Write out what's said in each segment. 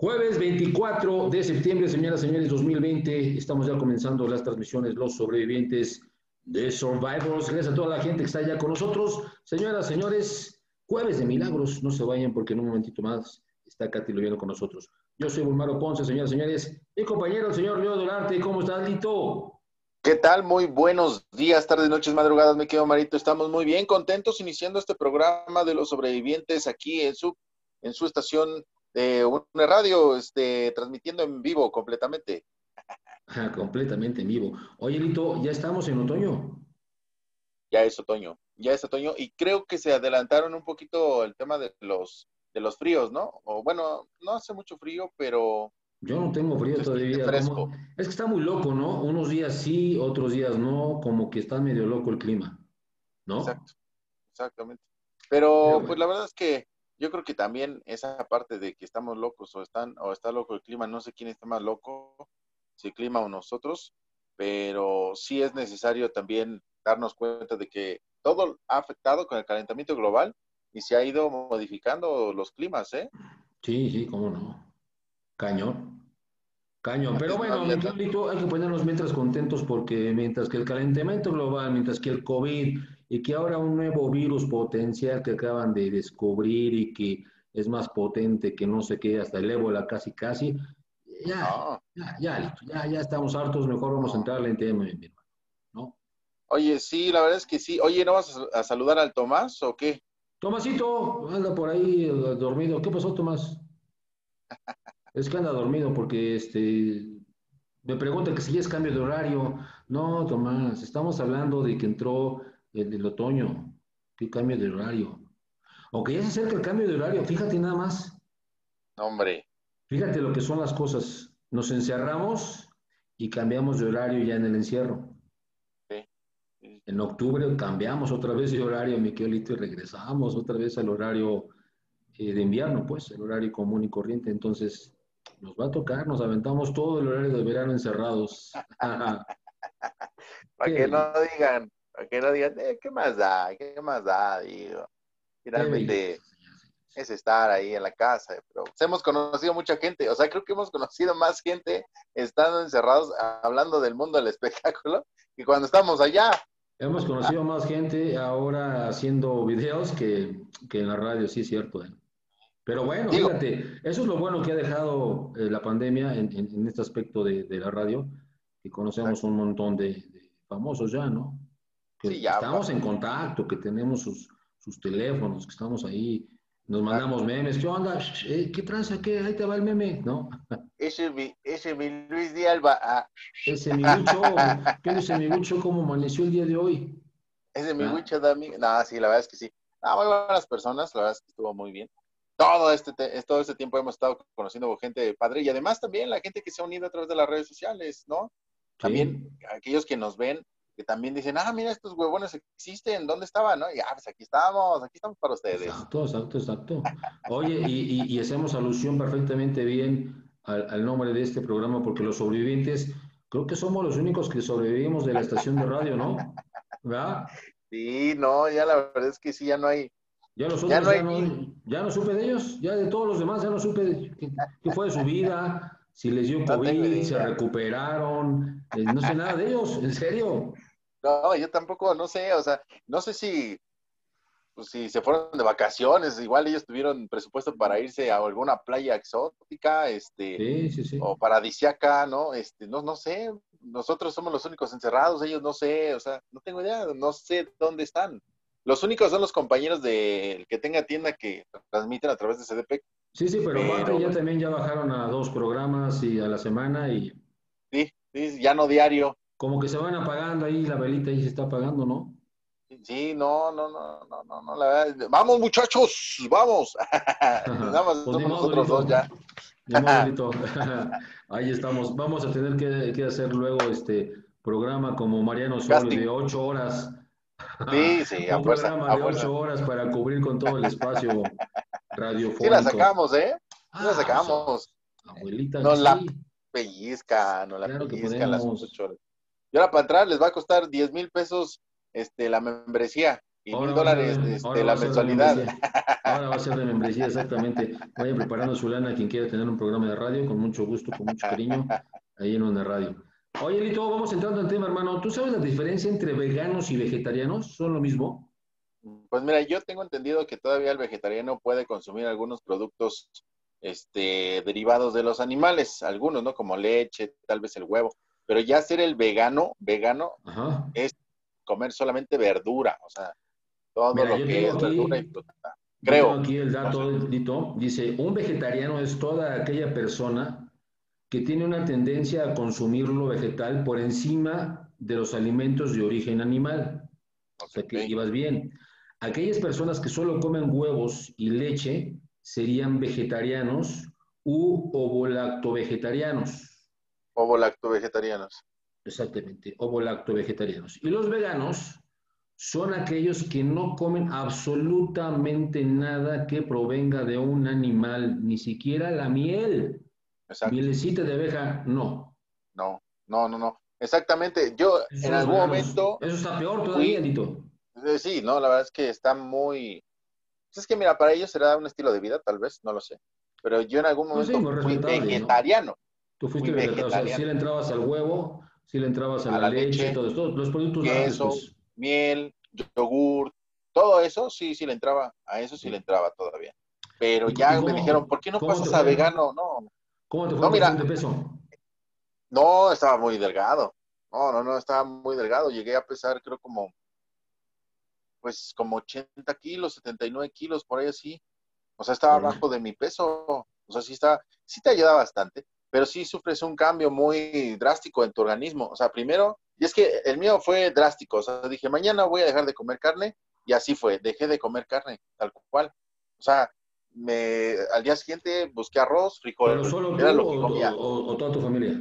Jueves 24 de septiembre, señoras y señores, 2020. Estamos ya comenzando las transmisiones Los Sobrevivientes de Survivors. Gracias a toda la gente que está ya con nosotros. Señoras, señores, jueves de milagros. No se vayan porque en un momentito más está Katy Loviano con nosotros. Yo soy Bulmaro Ponce, señoras y señores. Mi compañero, el señor Leo Dolarte. ¿Cómo estás, Lito? ¿Qué tal? Muy buenos días, tardes, noches, madrugadas, mi querido Marito. Estamos muy bien, contentos iniciando este programa de los sobrevivientes aquí en su estación de una radio, transmitiendo en vivo completamente. Completamente en vivo. Oye, Lito, ya estamos en otoño. Ya es otoño, y creo que se adelantaron un poquito el tema de los fríos, ¿no? O bueno, no hace mucho frío, pero Yo no tengo frío se siente todavía, como fresco. es que está muy loco, ¿no? Unos días sí, otros días no, como que está medio loco el clima, ¿no? Exacto, exactamente. Pero Pero pues bueno, la verdad es que yo creo que también esa parte de que estamos locos o está loco el clima, no sé quién está más loco, si el clima o nosotros, pero sí es necesario también darnos cuenta de que todo ha afectado con el calentamiento global y se ha ido modificando los climas, ¿eh? sí, sí, cómo no. Cañón, cañón. Pero Antes no bueno, había mi tanto. Lito, hay que ponernos mientras contentos porque mientras que el calentamiento global, mientras que el COVID y que ahora un nuevo virus potencial que acaban de descubrir y que es más potente que no sé qué, hasta el ébola casi casi, ya, No, ya, Lito, ya estamos hartos, mejor vamos a no. entrarle en tema, mi hermano, ¿no? Oye, sí, la verdad es que sí. Oye, ¿no vas a saludar al Tomás o qué? Tomasito, anda por ahí dormido. ¿Qué pasó, Tomás? Es que anda dormido porque me pregunta que si ya es cambio de horario. No, Tomás, estamos hablando de que entró el otoño. ¿Qué cambio de horario? Aunque ya se acerca el cambio de horario, fíjate nada más. No, hombre. Fíjate lo que son las cosas. Nos encerramos y cambiamos de horario ya en el encierro. Sí, sí, En octubre cambiamos otra vez de horario, Miquelito, y regresamos otra vez al horario de invierno, pues, el horario común y corriente. Entonces, nos va a tocar, nos aventamos todo el horario de verano encerrados. para que no digan, ¿qué más da? ¿Qué más da? Digo, Qué belleza, finalmente señores. es estar ahí en la casa, pero pues, hemos conocido mucha gente, o sea, creo que hemos conocido más gente estando encerrados hablando del mundo del espectáculo que cuando estamos allá. Hemos conocido más gente ahora haciendo videos que en la radio, sí es cierto. Pero bueno, Digo, fíjate, eso es lo bueno que ha dejado la pandemia en este aspecto de la radio, que conocemos exacto. un montón de famosos ya, ¿no? Sí, Que ya, estamos en contacto, que tenemos sus teléfonos, que estamos ahí, nos mandamos memes, ¿qué onda? ¿Qué tranza? ¿Qué? Ahí te va el meme, ¿no? ese mi Luis de Alba, Ese mi Huicho, ¿qué dice mi Huicho? ¿Cómo amaneció el día de hoy? ese mi ¿Ah? Wicho Dami, no, sí, la verdad es que sí. Muy buenas personas, la verdad es que estuvo muy bien. Todo este tiempo hemos estado conociendo gente padre y además también la gente que se ha unido a través de las redes sociales, ¿no? También Sí, aquellos que nos ven, que también dicen, mira, estos huevones existen, ¿dónde estaban? ¿No? Y pues aquí estamos para ustedes. exacto, exacto, exacto. Oye, y hacemos alusión perfectamente bien al nombre de este programa porque los sobrevivientes, creo que somos los únicos que sobrevivimos de la estación de radio, ¿no? ¿Verdad? Sí, no, ya la verdad es que sí, Ya los ya otros no hay, ya no supe de ellos, ya de todos los demás ya no supe qué fue de su vida, si les dio no tengo COVID, se idea. recuperaron, no sé nada de ellos, en serio. No, yo tampoco, no sé, o sea, no sé si pues si se fueron de vacaciones, igual ellos tuvieron presupuesto para irse a alguna playa exótica, Sí, sí, sí. o paradisiaca, ¿no? No sé, nosotros somos los únicos encerrados, ellos no sé, o sea, no tengo idea, no sé dónde están. Los únicos son los compañeros del que tenga tienda que transmiten a través de CDP, Sí, sí, pero aparte ya pero también ya bajaron a 2 programas y a la semana y sí, sí, ya no diario. como que se van apagando ahí, la velita ahí se está apagando, ¿no? Sí, no, no, no, no, no, no, la verdad. Vamos, muchachos, vamos. Nada más Pues ni somos modo, nosotros dos Lito, ya. ni modo, Lito. Ahí estamos. Vamos a tener que hacer luego este programa como Mariano Osorio de Casting. 8 horas. Sí, sí, a Un fuerza, programa a de fuerza. 8 horas para cubrir con todo el espacio Sí la radiofónico. sacamos, ¿eh? Sí la Pues, sacamos. abuelita, que Nos la sí, claro que pellizcan las podemos. 8 horas. Y ahora para entrar les va a costar 10,000 pesos la membresía. y Ahora mil va a ser dólares ahora va la a ser de mensualidad. membresía. Ahora va a ser de membresía, exactamente. Vaya preparando su lana quien quiera tener un programa de radio, con mucho gusto, con mucho cariño, ahí en una radio. Oye, Lito, vamos entrando en tema, hermano. ¿Tú sabes la diferencia entre veganos y vegetarianos? ¿Son lo mismo? Pues mira, yo tengo entendido que todavía el vegetariano puede consumir algunos productos derivados de los animales, algunos, ¿no? Como leche, tal vez el huevo, pero ya ser el vegano Ajá. es comer solamente verdura, o sea, todo Mira, lo que es verdura y fruta. yo tengo Creo, aquí el no sé. dato, Lito. Dice, un vegetariano es toda aquella persona que tiene una tendencia a consumir lo vegetal por encima de los alimentos de origen animal. O sea que Ok. ibas bien. Aquellas personas que solo comen huevos y leche serían vegetarianos u ovolacto-vegetarianos. Ovo-lacto-vegetarianos. Exactamente, ovolacto-vegetarianos. Y los veganos son aquellos que no comen absolutamente nada que provenga de un animal, ni siquiera la miel. Exacto. Mielecita de abeja, no. No, no, no, no. Exactamente. Yo Esos en son los algún veganos. momento Eso está peor todavía, fui, Lito. sí, no, la verdad es que está muy, pues es que mira, para ellos será un estilo de vida, tal vez, no lo sé. Pero yo en algún Pues sí, momento muy fui respetable, ¿no? vegetariano, Tú fui fuiste vegetariano, o sea, sí vegetariano. le entrabas al huevo, sí le entrabas a A la la leche, leche, todo esto, los productos lácteos, queso, pues. miel, yogur, todo eso, sí, sí le entraba, a eso sí le Sí. entraba todavía. Pero ¿Y ya me dijeron, cómo, ¿por qué no cómo te pasas a fue? vegano? No, ¿Cómo te fue no, en mira, cuestión de peso? no, estaba muy delgado. No, no, no, estaba muy delgado. Llegué a pesar, creo, como 80 kilos, 79 kilos, por ahí así. O sea, estaba Órale. abajo de mi peso. O sea, sí te ayuda bastante, pero sí sufres un cambio muy drástico en tu organismo. O sea, primero, y es que el mío fue drástico. O sea, dije, mañana voy a dejar de comer carne, y así fue. Dejé de comer carne, tal cual. O sea, al día siguiente busqué arroz, ¿Pero frijol, solo tú era lo que comía. o toda tu familia?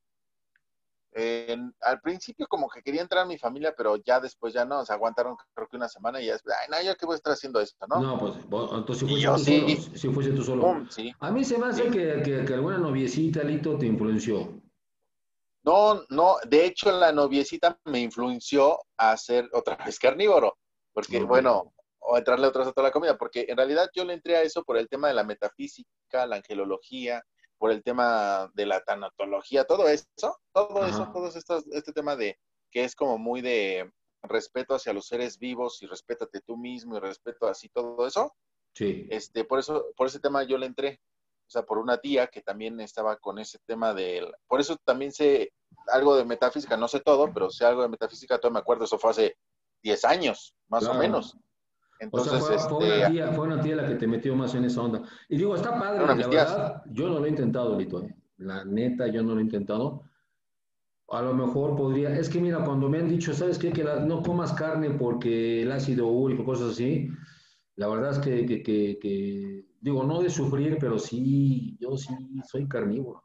Al principio como que quería entrar a mi familia, pero ya después ya no, se aguantaron creo que una semana y ya es, ay, no, yo qué voy a estar haciendo esto, ¿no? No, pues entonces si Y fuiste yo tú solo, sí, si fuiste tú solo. pum, sí, A mí se me hace sí. que alguna noviecita, Lito, te influenció. No, no, de hecho la noviecita me influenció a ser otra vez carnívoro, porque Ok. bueno, o entrarle otra vez a toda la comida, porque en realidad yo le entré a eso por el tema de la metafísica, la angelología, por el tema de la tanatología, Ajá. este tema de que es como muy de respeto hacia los seres vivos y respétate tú mismo y respeto así todo eso. Sí. Por ese tema yo le entré, o sea, por una tía que también estaba con ese tema por eso también sé algo de metafísica, no sé todo, pero sé algo de metafísica, todavía me acuerdo, eso fue hace 10 años, más o Claro. menos. O sea, Entonces, fue una tía la que te metió más en esa onda. Y digo, está una padre, de la mis tías, verdad, yo no lo he intentado, Lito, ¿eh? La neta, yo no lo he intentado. A lo mejor podría, es que mira, cuando me han dicho, ¿sabes qué? No comas carne porque el ácido úrico, cosas así, la verdad es digo, no de sufrir, pero sí, yo sí soy carnívoro.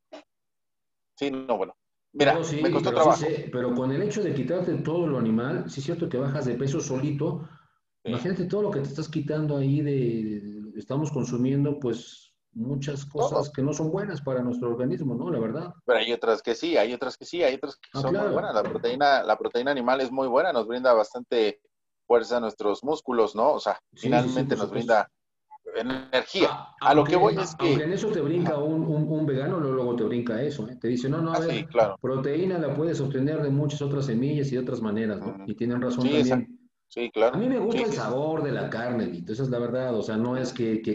sí, no, bueno, mira, me costó Pero sí trabajo, sé, pero con el hecho de quitarte todo lo animal, sí es cierto que bajas de peso solito. ¿sí? Imagínate todo lo que te estás quitando ahí estamos consumiendo, pues muchas cosas Todo. que no son buenas para nuestro organismo, ¿no? La verdad. Pero hay otras que sí, hay otras que sí, hay otras que Ah, son muy buenas. claro. La proteína animal es muy buena, nos brinda bastante fuerza a nuestros músculos, ¿no? O sea, Sí, sí, sí, finalmente por nos supuesto. brinda energía. A lo que voy es Aunque que, en eso te brinca ajá, un vegano, luego te brinca eso, ¿eh? Te dice, no, no, a sí, ver, claro. proteína la puedes obtener de muchas otras semillas y de otras maneras, ¿no? Mm, Y tienen razón sí, exacto. también. Sí, A claro. mí me gusta Sí, el sí, sí. sabor de la carne, Lito, esa es la verdad, o sea, no es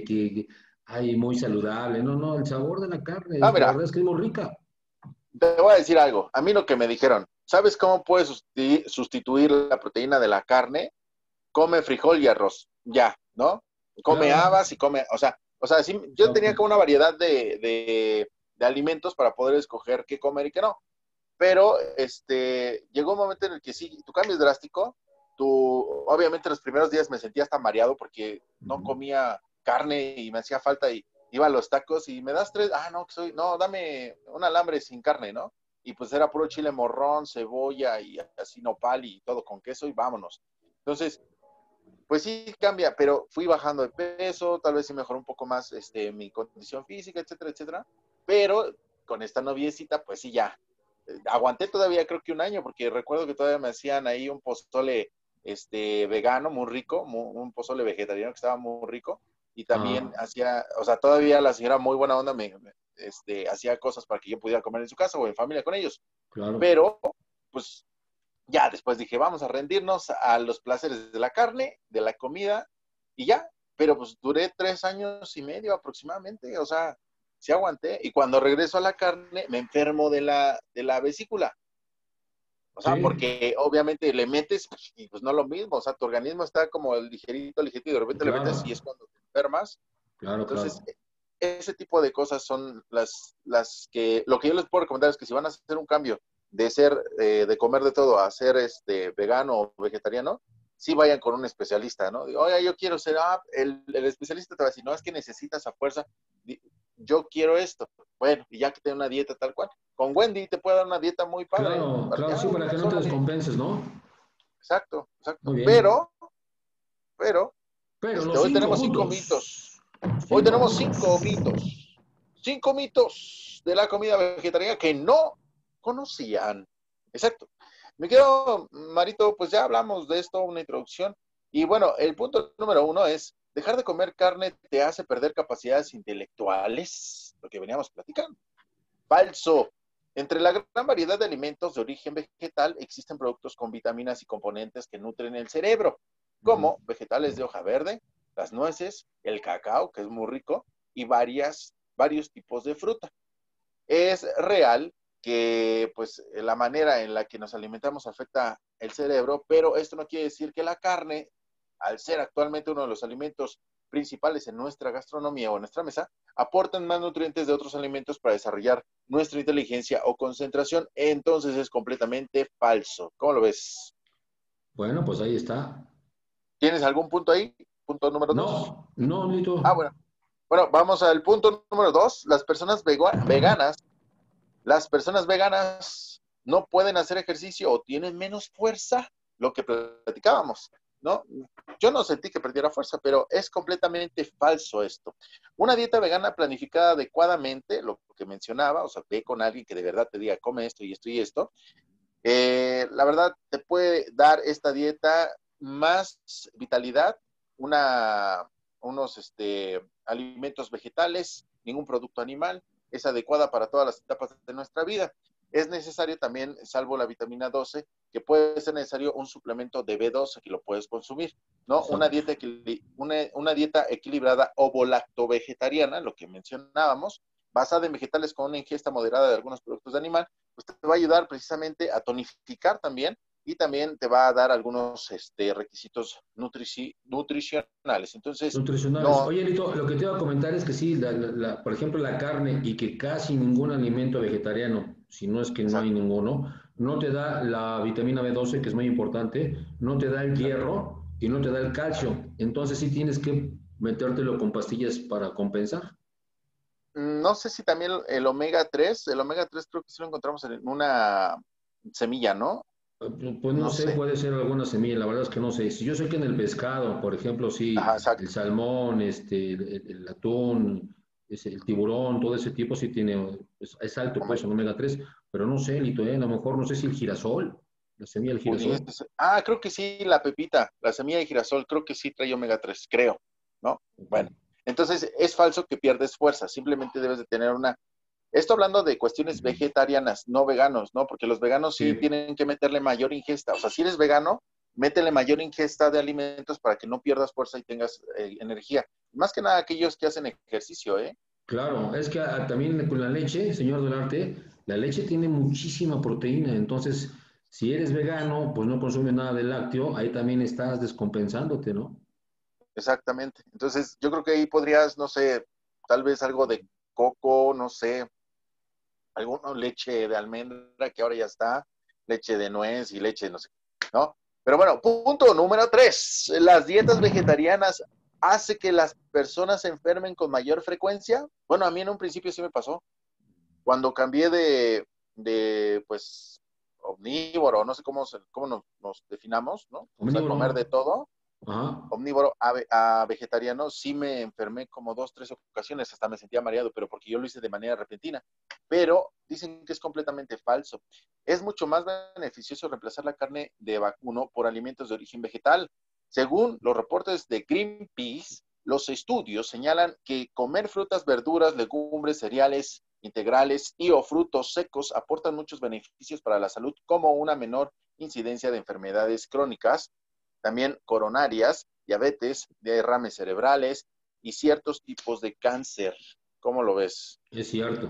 ay, muy saludable, no, no, el sabor de la carne, Ah, la mira, verdad es que es muy rica. te voy a decir algo. A mí lo que me dijeron, ¿sabes cómo puedes sustituir la proteína de la carne? Come frijol y arroz. Ya, ¿no? Come Claro, habas y come, o sea, sí, yo tenía exacto. como una variedad de alimentos para poder escoger qué comer y qué no. Pero llegó un momento en el que sí, tu cambio es drástico. Obviamente los primeros días me sentía hasta mareado porque no Ujú. comía carne y me hacía falta y iba a los tacos y me das tres, no, no, dame un alambre sin carne, ¿no? Y pues era puro chile morrón, cebolla y así nopal y todo con queso y vámonos. Entonces, pues sí cambia, pero fui bajando de peso, tal vez sí mejoró un poco más mi condición física, etcétera, etcétera. Pero con esta noviecita, pues sí ya. Aguanté todavía creo que un año, porque recuerdo que todavía me hacían ahí un pozole vegano, muy rico, un pozole vegetariano que estaba muy rico, y también Ah, hacía, o sea, todavía la señora muy buena onda hacía cosas para que yo pudiera comer en su casa o en familia con ellos, claro. pero pues ya después dije, vamos a rendirnos a los placeres de la carne, de la comida, y ya, pero pues duré 3 años y medio aproximadamente, o sea, sí aguanté, y cuando regreso a la carne me enfermo de la vesícula. O sea, Sí, porque obviamente le metes y pues no es lo mismo. O sea, tu organismo está como el ligerito, ligerito, y de repente le metes y claro, es cuando te enfermas. claro, Entonces, claro. ese tipo de cosas son las que, lo que yo les puedo recomendar es que si van a hacer un cambio de ser, de comer de todo a ser vegano o vegetariano, sí vayan con un especialista, ¿no? Digo, oye, yo quiero ser, el especialista te va a decir, no, es que necesitas a fuerza, yo quiero esto. Bueno, y ya que tenga una dieta tal cual, con Wendy te puede dar una dieta muy padre, Claro, para claro, ya, sí, para que no te órale. descompenses, ¿no? Exacto, Muy exacto. bien. Pero, Pero los hoy cinco tenemos cinco puntos. mitos. Hoy Cinco tenemos puntos. 5 mitos. 5 mitos de la comida vegetariana que no conocían. Exacto. Me quedo, Marito, pues ya hablamos de esto, una introducción. Y bueno, el punto número 1 es, dejar de comer carne te hace perder capacidades intelectuales, lo que veníamos platicando. Falso. Entre la gran variedad de alimentos de origen vegetal existen productos con vitaminas y componentes que nutren el cerebro, Ujú. como vegetales de hoja verde, las nueces, el cacao, que es muy rico, y varios tipos de fruta. Es real que pues la manera en la que nos alimentamos afecta el cerebro, pero esto no quiere decir que la carne, al ser actualmente uno de los alimentos principales en nuestra gastronomía o en nuestra mesa, aportan más nutrientes de otros alimentos para desarrollar nuestra inteligencia o concentración. Entonces es completamente falso. ¿Cómo lo ves? Bueno, pues ahí está. ¿Tienes algún punto ahí? Punto número 2. No, no, Ah, Lito. bueno. Bueno, vamos al punto número 2. Las personas veganas no pueden hacer ejercicio o tienen menos fuerza, lo que platicábamos, ¿no? Yo no sentí que perdiera fuerza, pero es completamente falso esto. Una dieta vegana planificada adecuadamente, lo que mencionaba, o sea, ve con alguien que de verdad te diga, come esto y esto, la verdad te puede dar esta dieta más vitalidad, unos alimentos vegetales, ningún producto animal, es adecuada para todas las etapas de nuestra vida. Es necesario también, salvo la vitamina 12, que puede ser necesario un suplemento de B12 que lo puedes consumir, ¿no? Exacto. Una dieta equilibrada ovo-lacto-vegetariana, lo que mencionábamos, basada en vegetales con una ingesta moderada de algunos productos de animal, pues te va a ayudar precisamente a tonificar también y también te va a dar algunos requisitos nutricionales. Entonces, Nutricionales. no, Oye, Lito, lo que te iba a comentar es que sí, por ejemplo, la carne y que casi ningún alimento vegetariano, si no es que no hay exacto, ninguno, no te da la vitamina B12, que es muy importante, no te da el exacto. hierro y no te da el calcio. Entonces sí tienes que metértelo con pastillas para compensar. No sé si también el omega 3 creo que sí lo encontramos en una semilla, ¿no? Pues no No sé, sé. puede ser alguna semilla, la verdad es que no sé. Si yo sé que en el pescado, por ejemplo, sí, Ajá, el exacto. salmón, el atún, el tiburón, todo ese tipo sí tiene, es alto pues Omega. en omega 3, pero no sé, Lito, a lo mejor no sé si el girasol, la semilla del girasol. Pudiese ser. Creo que sí, la pepita, la semilla de girasol, creo que sí trae omega 3 creo, ¿no? Ok. Bueno, entonces es falso que pierdes fuerza, simplemente debes de tener una. Esto hablando de cuestiones Ujú. vegetarianas, no veganos, ¿no? Porque los veganos sí Sí, tienen que meterle mayor ingesta. O sea, si eres vegano, métele mayor ingesta de alimentos para que no pierdas fuerza y tengas energía. Más que nada aquellos que hacen ejercicio, ¿eh? claro, es que también con la leche, señor Dolarte, la leche tiene muchísima proteína, entonces si eres vegano, pues no consumes nada de lácteo, ahí también estás descompensándote, ¿no? Exactamente. Entonces, yo creo que ahí podrías, no sé, tal vez algo de coco, no sé, alguna leche de almendra que ahora ya está, leche de nuez y leche, no sé, ¿no? Pero bueno, punto número 3. Las dietas vegetarianas hace que las personas se enfermen con mayor frecuencia. Bueno, a mí en un principio sí me pasó. Cuando cambié pues, omnívoro, no sé cómo nos definamos, ¿no? O sea, Omnívoro. comer de todo. Ajá. omnívoro a vegetariano, sí me enfermé como 2, 3 ocasiones, hasta me sentía mareado, pero porque yo lo hice de manera repentina. Pero dicen que es completamente falso. Es mucho más beneficioso reemplazar la carne de vacuno por alimentos de origen vegetal. Según los reportes de Greenpeace, los estudios señalan que comer frutas, verduras, legumbres, cereales integrales y o frutos secos aportan muchos beneficios para la salud, como una menor incidencia de enfermedades crónicas, también coronarias, diabetes, derrames cerebrales y ciertos tipos de cáncer. ¿Cómo lo ves? Es cierto.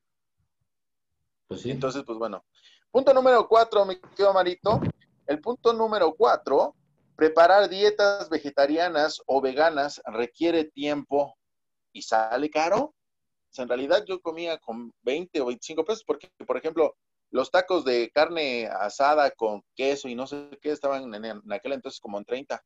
Pues sí. Entonces, pues bueno. Punto número 4, mi querido Marito. El punto número 4, preparar dietas vegetarianas o veganas requiere tiempo y sale caro. O sea, en realidad yo comía con 20 o 25 pesos porque, por ejemplo, los tacos de carne asada con queso y no sé qué estaban en aquel entonces como en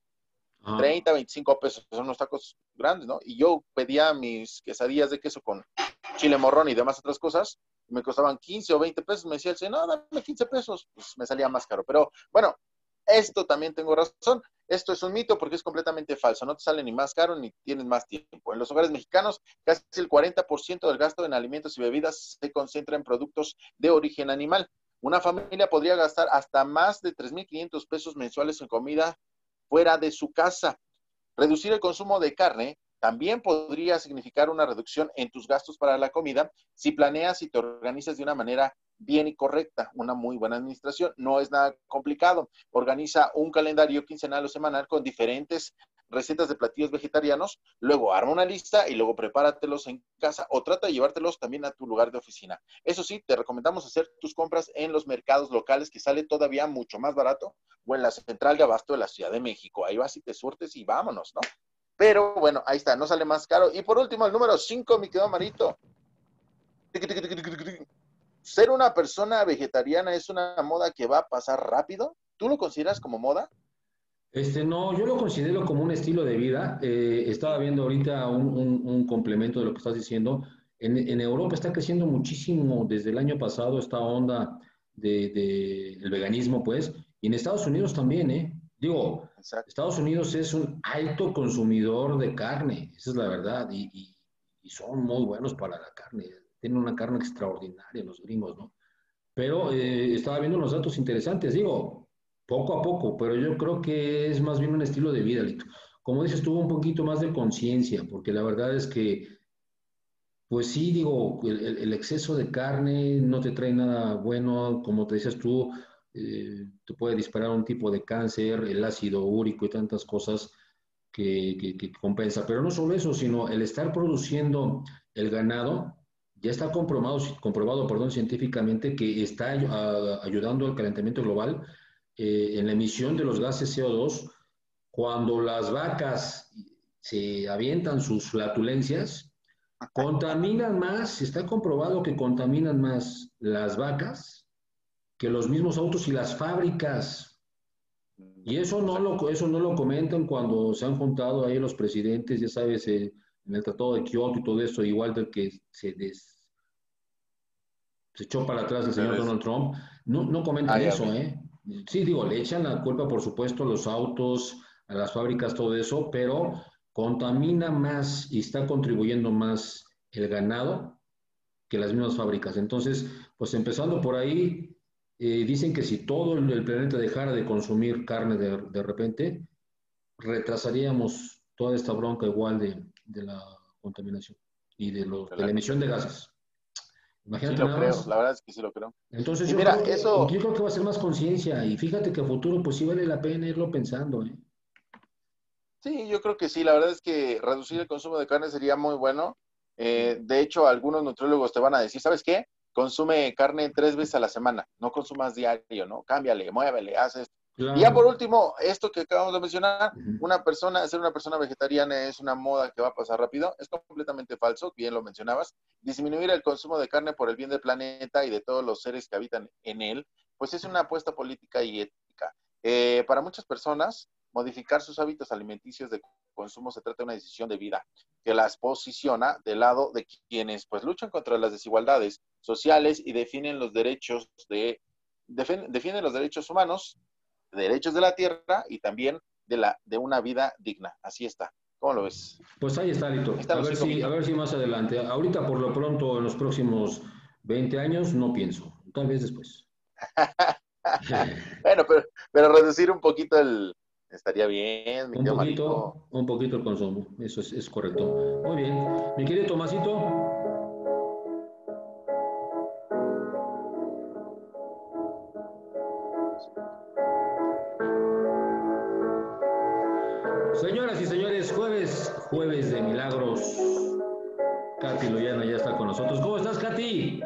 30, Ajá. 25 pesos, son unos tacos grandes, ¿no? Y yo pedía mis quesadillas de queso con chile morrón y demás otras cosas, y me costaban 15 o 20 pesos, me decía el señor, no, dame 15 pesos, pues me salía más caro. Pero bueno, esto también tengo razón, esto es un mito porque es completamente falso, no te sale ni más caro ni tienes más tiempo. En los hogares mexicanos, casi el 40% del gasto en alimentos y bebidas se concentra en productos de origen animal. Una familia podría gastar hasta más de 3,500 pesos mensuales en comida fuera de su casa. Reducir el consumo de carne también podría significar una reducción en tus gastos para la comida si planeas y te organizas de una manera bien y correcta. Una muy buena administración no es nada complicado. Organiza un calendario quincenal o semanal con diferentes recetas de platillos vegetarianos, luego arma una lista y luego prepáratelos en casa o trata de llevártelos también a tu lugar de oficina. Eso sí, te recomendamos hacer tus compras en los mercados locales, que sale todavía mucho más barato, o en la central de abasto de la Ciudad de México. Ahí vas y te surtes y vámonos, ¿no? Pero bueno, ahí está, no sale más caro. Y por último, el número 5, mi querido Marito. Ser una persona vegetariana es una moda que va a pasar rápido. ¿Tú lo consideras como moda? No, yo lo considero como un estilo de vida. Estaba viendo ahorita un complemento de lo que estás diciendo. En Europa está creciendo muchísimo desde el año pasado esta onda el veganismo, pues, y en Estados Unidos también, ¿eh? Digo, Exacto. Estados Unidos es un alto consumidor de carne, esa es la verdad, y son muy buenos para la carne. Tienen una carne extraordinaria los gringos, ¿no? Pero estaba viendo unos datos interesantes, digo, poco a poco, pero yo creo que es más bien un estilo de vida, Lito. Como dices, tuvo un poquito más de conciencia, porque la verdad es que, pues sí, digo, el exceso de carne no te trae nada bueno, como te dices tú, te puede disparar un tipo de cáncer, el ácido úrico y tantas cosas que compensa. Pero no solo eso, sino el estar produciendo el ganado, ya está comprobado, perdón, científicamente que está ayudando al calentamiento global en la emisión de los gases CO2. Cuando las vacas se avientan sus flatulencias, contaminan más, está comprobado que contaminan más las vacas que los mismos autos y las fábricas. Y Exacto. eso no lo comentan cuando se han juntado ahí los presidentes, ya sabes, en el Tratado de Kioto y todo eso, igual del que se echó para atrás el señor Donald Trump. No, no comentan Ya eso, vi. ¿eh? Sí, digo, le echan la culpa, por supuesto, a los autos, a las fábricas, todo eso, pero contamina más y está contribuyendo más el ganado que las mismas fábricas. Entonces, pues empezando por ahí, dicen que si todo el planeta dejara de consumir carne de repente, retrasaríamos toda esta bronca igual de la contaminación y de la emisión de gases. Sí Imagínate lo nada creo, más. la verdad es que sí lo creo. Entonces Y mira, yo eso, creo que va a ser más conciencia y fíjate que a futuro pues sí vale la pena irlo pensando, ¿eh? sí, yo creo que sí, la verdad es que reducir el consumo de carne sería muy bueno. De hecho, algunos nutriólogos te van a decir, ¿sabes qué? Consume carne 3 veces a la semana, no consumas diario, ¿no? Cámbiale, muévele, haces. Y ya por Claro. último, esto que acabamos de mencionar, Ujú. ser una persona vegetariana es una moda que va a pasar rápido, es completamente falso, bien lo mencionabas. Disminuir el consumo de carne por el bien del planeta y de todos los seres que habitan en él, pues es una apuesta política y ética. Para muchas personas, modificar sus hábitos alimenticios de consumo se trata de una decisión de vida que las posiciona del lado de quienes pues luchan contra las desigualdades sociales y defienden los derechos humanos, derechos de la tierra y también de una vida digna. Así está. ¿Cómo lo ves? Pues ahí está, Lito. Ahí están los 5 A ver minutos. si más adelante. Ahorita, por lo pronto, en los próximos 20 años, no pienso. Tal vez después. Bueno, pero reducir un poquito estaría bien, mi querido Marito. Un poquito el consumo. Eso es correcto. Muy bien. Mi querido Tomasito. Señoras y señores, jueves de milagros. Katy Loyana ya está con nosotros. ¿Cómo estás, Katy?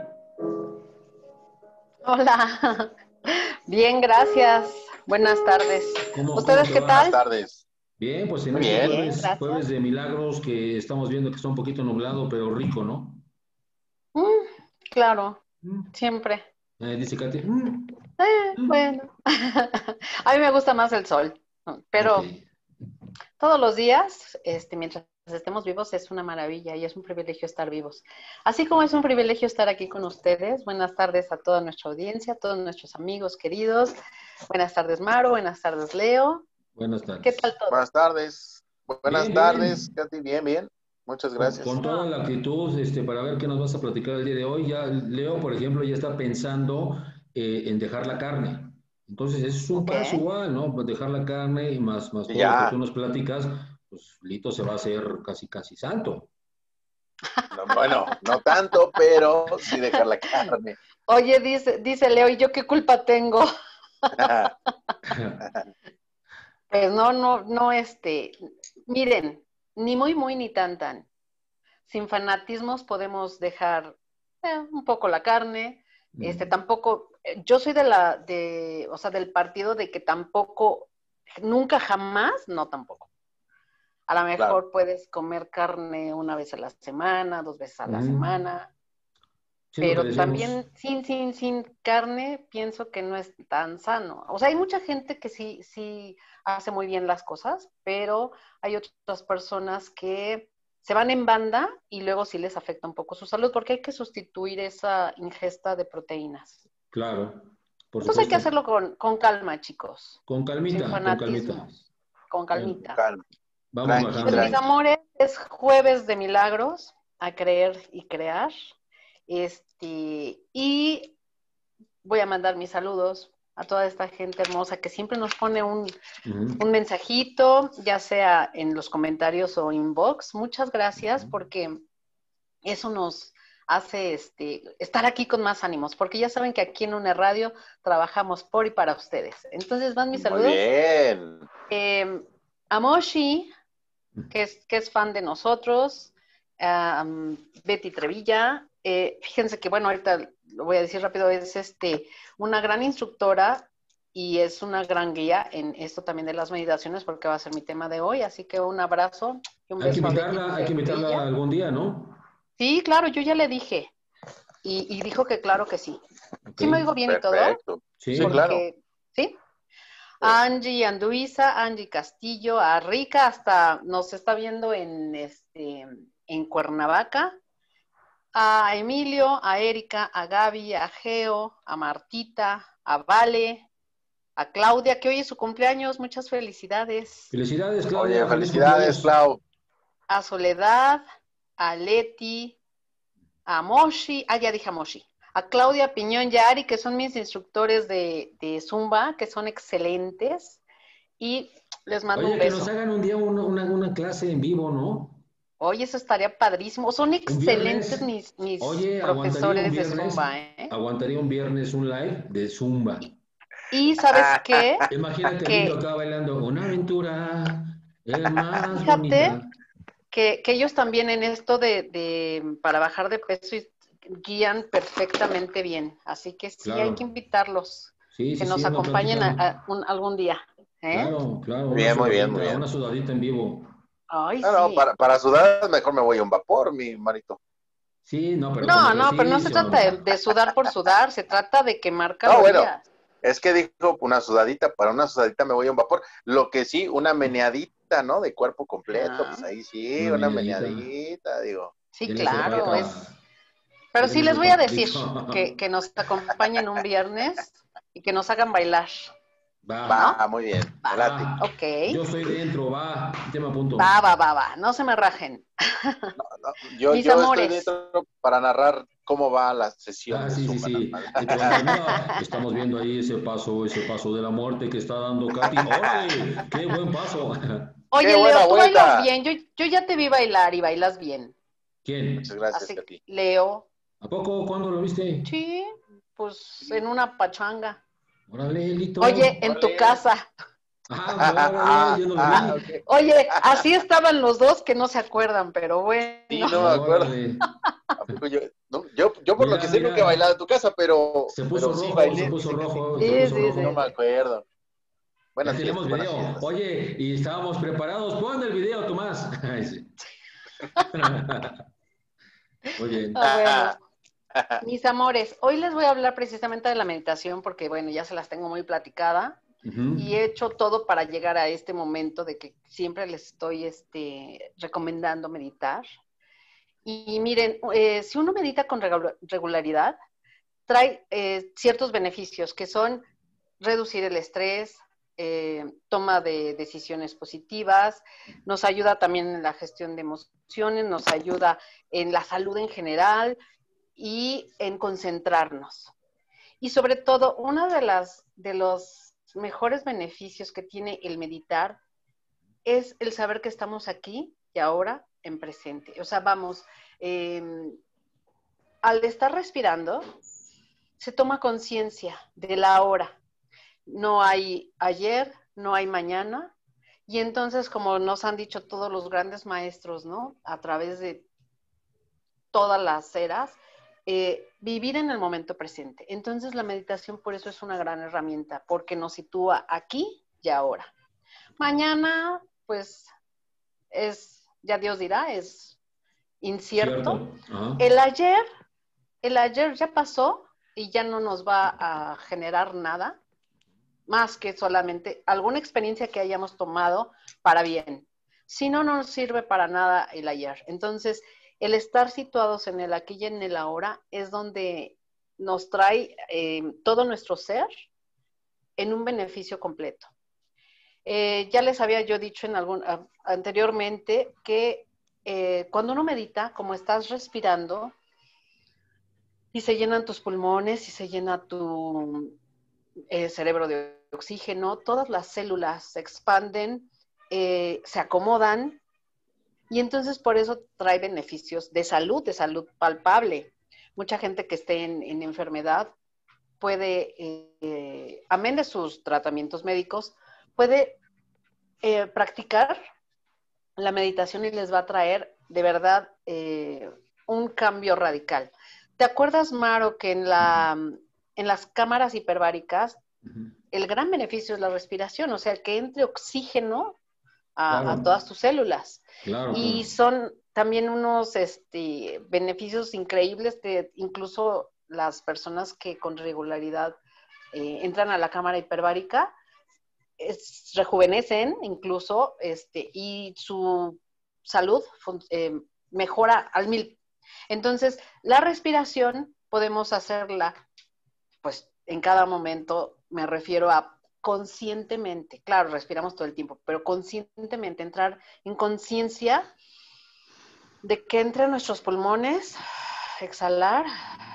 Hola, bien, gracias. Buenas tardes. ¿Ustedes ¿Cómo te qué va? Buenas tal? tardes. Bien, pues en Muy este bien. Bien, jueves gracias. de milagros que estamos viendo que está un poquito nublado, pero rico, ¿no? Mm, claro, Mm. siempre. Dice Katy. Mm. Bueno, a mí me gusta más el sol, Ok. pero todos los días, mientras estemos vivos, es una maravilla y es un privilegio estar vivos. Así como es un privilegio estar aquí con ustedes. Buenas tardes a toda nuestra audiencia, a todos nuestros amigos queridos. Buenas tardes, Maro. Buenas tardes, Leo. Buenas ¿Qué tardes. tal todo? Buenas tardes. Buenas Bien, tardes, bien. Katy. Bien, bien. Muchas Con gracias. toda la actitud, para ver qué nos vas a platicar el día de hoy. Ya Leo, por ejemplo, ya está pensando en dejar la carne. Entonces, ese es un Ok. paso igual, ¿no? Pues dejar la carne y más todo lo que tú Ya. nos platicas, pues Lito se va a hacer casi, casi santo. No, bueno, no tanto, pero sí dejar la carne. Oye, dice Leo, ¿y yo qué culpa tengo? Pues no, miren, ni muy, muy, ni tan, tan. Sin fanatismos podemos dejar un poco la carne, tampoco, yo soy o sea, del partido de que tampoco, nunca jamás, no tampoco. A lo Claro. mejor puedes comer carne una vez a la semana, 2 veces a la Ujú. semana, Sí, es lo que pero decíamos. también sin carne pienso que no es tan sano. O sea, hay mucha gente que sí hace muy bien las cosas, pero hay otras personas que se van en banda y luego sí les afecta un poco su salud porque hay que sustituir esa ingesta de proteínas. Claro, por Entonces hay que supuesto. hacerlo con calma, chicos, Con calmita, sin con calmita. fanatismos, con Bueno, calmita. Calma. vamos Tranqui, Pues mis bajando. tranqui. amores, es jueves de milagros, a creer y crear. Y voy a mandar mis saludos a toda esta gente hermosa que siempre nos pone un mensajito, ya sea en los comentarios o inbox. Muchas gracias porque eso nos hace estar aquí con más ánimos, porque ya saben que aquí en una radio trabajamos por y para ustedes. Entonces van mis Muy saludos. bien. A Moshi, que es fan de nosotros, Betty Trevilla. Fíjense que, bueno, ahorita lo voy a decir rápido, es una gran instructora y es una gran guía en esto también de las meditaciones, porque va a ser mi tema de hoy. Así que un abrazo y un beso a Betty Hay que invitarla Trevilla. algún día, ¿no? Sí, claro, yo ya le dije. Y dijo que claro que sí. Ok. ¿Sí me oigo bien y todo? Perfecto. Sí, Sí. claro. Porque, ¿sí? Sí. A Angie Anduiza, Angie Castillo, a Rica, hasta nos está viendo en Cuernavaca, a Emilio, a Erika, a Gaby, a Geo, a Martita, a Vale, a Claudia, que hoy es su cumpleaños, muchas felicidades, Felicidades, Oye, Claudia. Feliz felicidades, cumpleaños. Clau. a Soledad, a Leti, a Moshi, ya dije a Moshi, a Claudia Piñón y a Ari, que son mis instructores de Zumba, que son excelentes, y les mando un Oye, que nos beso. hagan un día una clase en vivo, ¿no? Oye, eso estaría padrísimo. Son Un excelentes viernes. mis Oye, profesores de Zumba, ¿eh? aguantaría un viernes un live de Zumba. Y ¿sabes qué? Imagínate Lito Que acá bailando una aventura, es más fíjate bonita. que ellos también en esto para bajar de peso guían perfectamente bien. Así que sí, hay que Claro. invitarlos, Sí, que sí, nos sí, ando acompañen platicando. algún día. ¿Eh? Claro, claro, Muy bien, muy bien, muy una bien. sudadita en vivo. Ay, No, no, sí. para sudar mejor me voy a un vapor, mi Marito. Sí, no, pero con No, pero no se ejercicio, trata ¿no? de sudar por sudar, se trata de quemar No, bueno, calorías. es que dijo una sudadita, para una sudadita me voy a un vapor. Lo que sí, una meneadita, ¿no? De cuerpo completo, pues Ah, ahí sí, Una una meneadita. meneadita, digo. sí, ¿Qué le hace claro, falta? pero ¿Qué le sí les hace voy a falta, decir Lito? que nos acompañen un viernes y que nos hagan bailar. Va, muy bien. Adelante. Ok. Yo estoy dentro, va. Tema punto. Va. No se me rajen. Yo Mis estoy amores. dentro para narrar cómo va la sesión de Sí. Zumba. Mira, estamos viendo ahí ese paso de la muerte que está dando Katy. ¡Órale! ¡Qué buen paso! Oye, ¡Qué buena Leo, tú bailas vuelta! bien. Yo ya te vi bailar y bailas bien. Muchas ¿Quién? gracias, Así, Katy. Leo. ¿A poco? ¿Cuándo lo viste? Sí, pues en una pachanga. Órale, Lito. Oye, en tu casa. Órale, yo no lo vi. Ok. Oye, así estaban los dos que no se acuerdan, pero bueno. Sí, no me acuerdo. Órale. ¿A poco yo por lo que sé nunca he Mira. bailado en tu casa, pero Se puso sí rojo, se bailé, puso dice Katy. rojo, se Sí, puso sí, rojo. No sí, me sí. acuerdo. Ya tenemos Buenas video. fiestas. Oye, y estábamos preparados. Pon el video, Tomás. Ay, sí. Muy bien. Ah, bueno. Mis amores, hoy les voy a hablar precisamente de la meditación porque, bueno, ya se las tengo muy platicada y he hecho todo para llegar a este momento de que siempre les estoy recomendando meditar. Y miren, si uno medita con regularidad, trae ciertos beneficios que son reducir el estrés, toma de decisiones positivas, nos ayuda también en la gestión de emociones, nos ayuda en la salud en general y en concentrarnos. Y sobre todo, uno de los mejores beneficios que tiene el meditar es el saber que estamos aquí y ahora en presente. O sea, vamos, al estar respirando, se toma conciencia de la hora. No hay ayer, no hay mañana. Y entonces, como nos han dicho todos los grandes maestros, ¿no? A través de todas las eras, vivir en el momento presente. Entonces, la meditación por eso es una gran herramienta, porque nos sitúa aquí y ahora. Mañana, pues, ya Dios dirá, es incierto. Cierto. Ajá. El ayer ya pasó y ya no nos va a generar nada más que solamente alguna experiencia que hayamos tomado para bien. Si no, no nos sirve para nada el ayer. Entonces, el estar situados en el aquí y en el ahora es donde nos trae todo nuestro ser en un beneficio completo. Ya les había yo dicho anteriormente que cuando uno medita, como estás respirando, y se llenan tus pulmones y se llena tu cerebro de oxígeno, todas las células se expanden, se acomodan y entonces por eso trae beneficios de salud palpable. Mucha gente que esté en enfermedad puede, amén de sus tratamientos médicos, puede practicar la meditación y les va a traer de verdad un cambio radical. ¿Te acuerdas, Maro, que en las cámaras hiperbáricas el gran beneficio es la respiración, o sea, que entre oxígeno a todas tus células. Claro, y son también unos beneficios increíbles que incluso las personas que con regularidad entran a la cámara hiperbárica rejuvenecen incluso y su salud mejora al 1000. Entonces, la respiración podemos hacerla pues en cada momento, me refiero a conscientemente, claro, respiramos todo el tiempo, pero conscientemente entrar en conciencia de que entre nuestros pulmones, exhalar.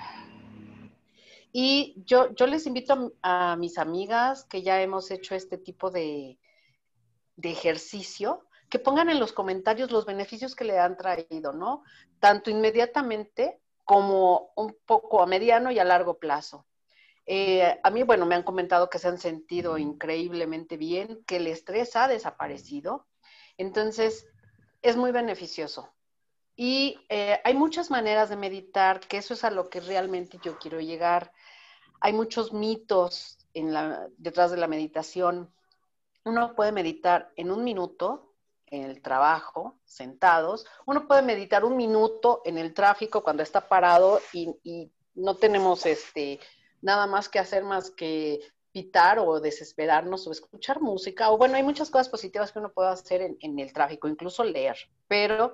Y yo les invito a mis amigas que ya hemos hecho este tipo de ejercicio, que pongan en los comentarios los beneficios que le han traído, ¿no? Tanto inmediatamente como un poco a mediano y a largo plazo. A mí, bueno, me han comentado que se han sentido increíblemente bien, que el estrés ha desaparecido. Entonces, es muy beneficioso. Y hay muchas maneras de meditar, que eso es a lo que realmente yo quiero llegar. Hay muchos mitos detrás de la meditación. Uno puede meditar en 1 minuto en el trabajo, sentados. Uno puede meditar 1 minuto en el tráfico cuando está parado y no tenemos nada más que hacer más que pitar o desesperarnos o escuchar música. O bueno, hay muchas cosas positivas que uno puede hacer en el tráfico, incluso leer. Pero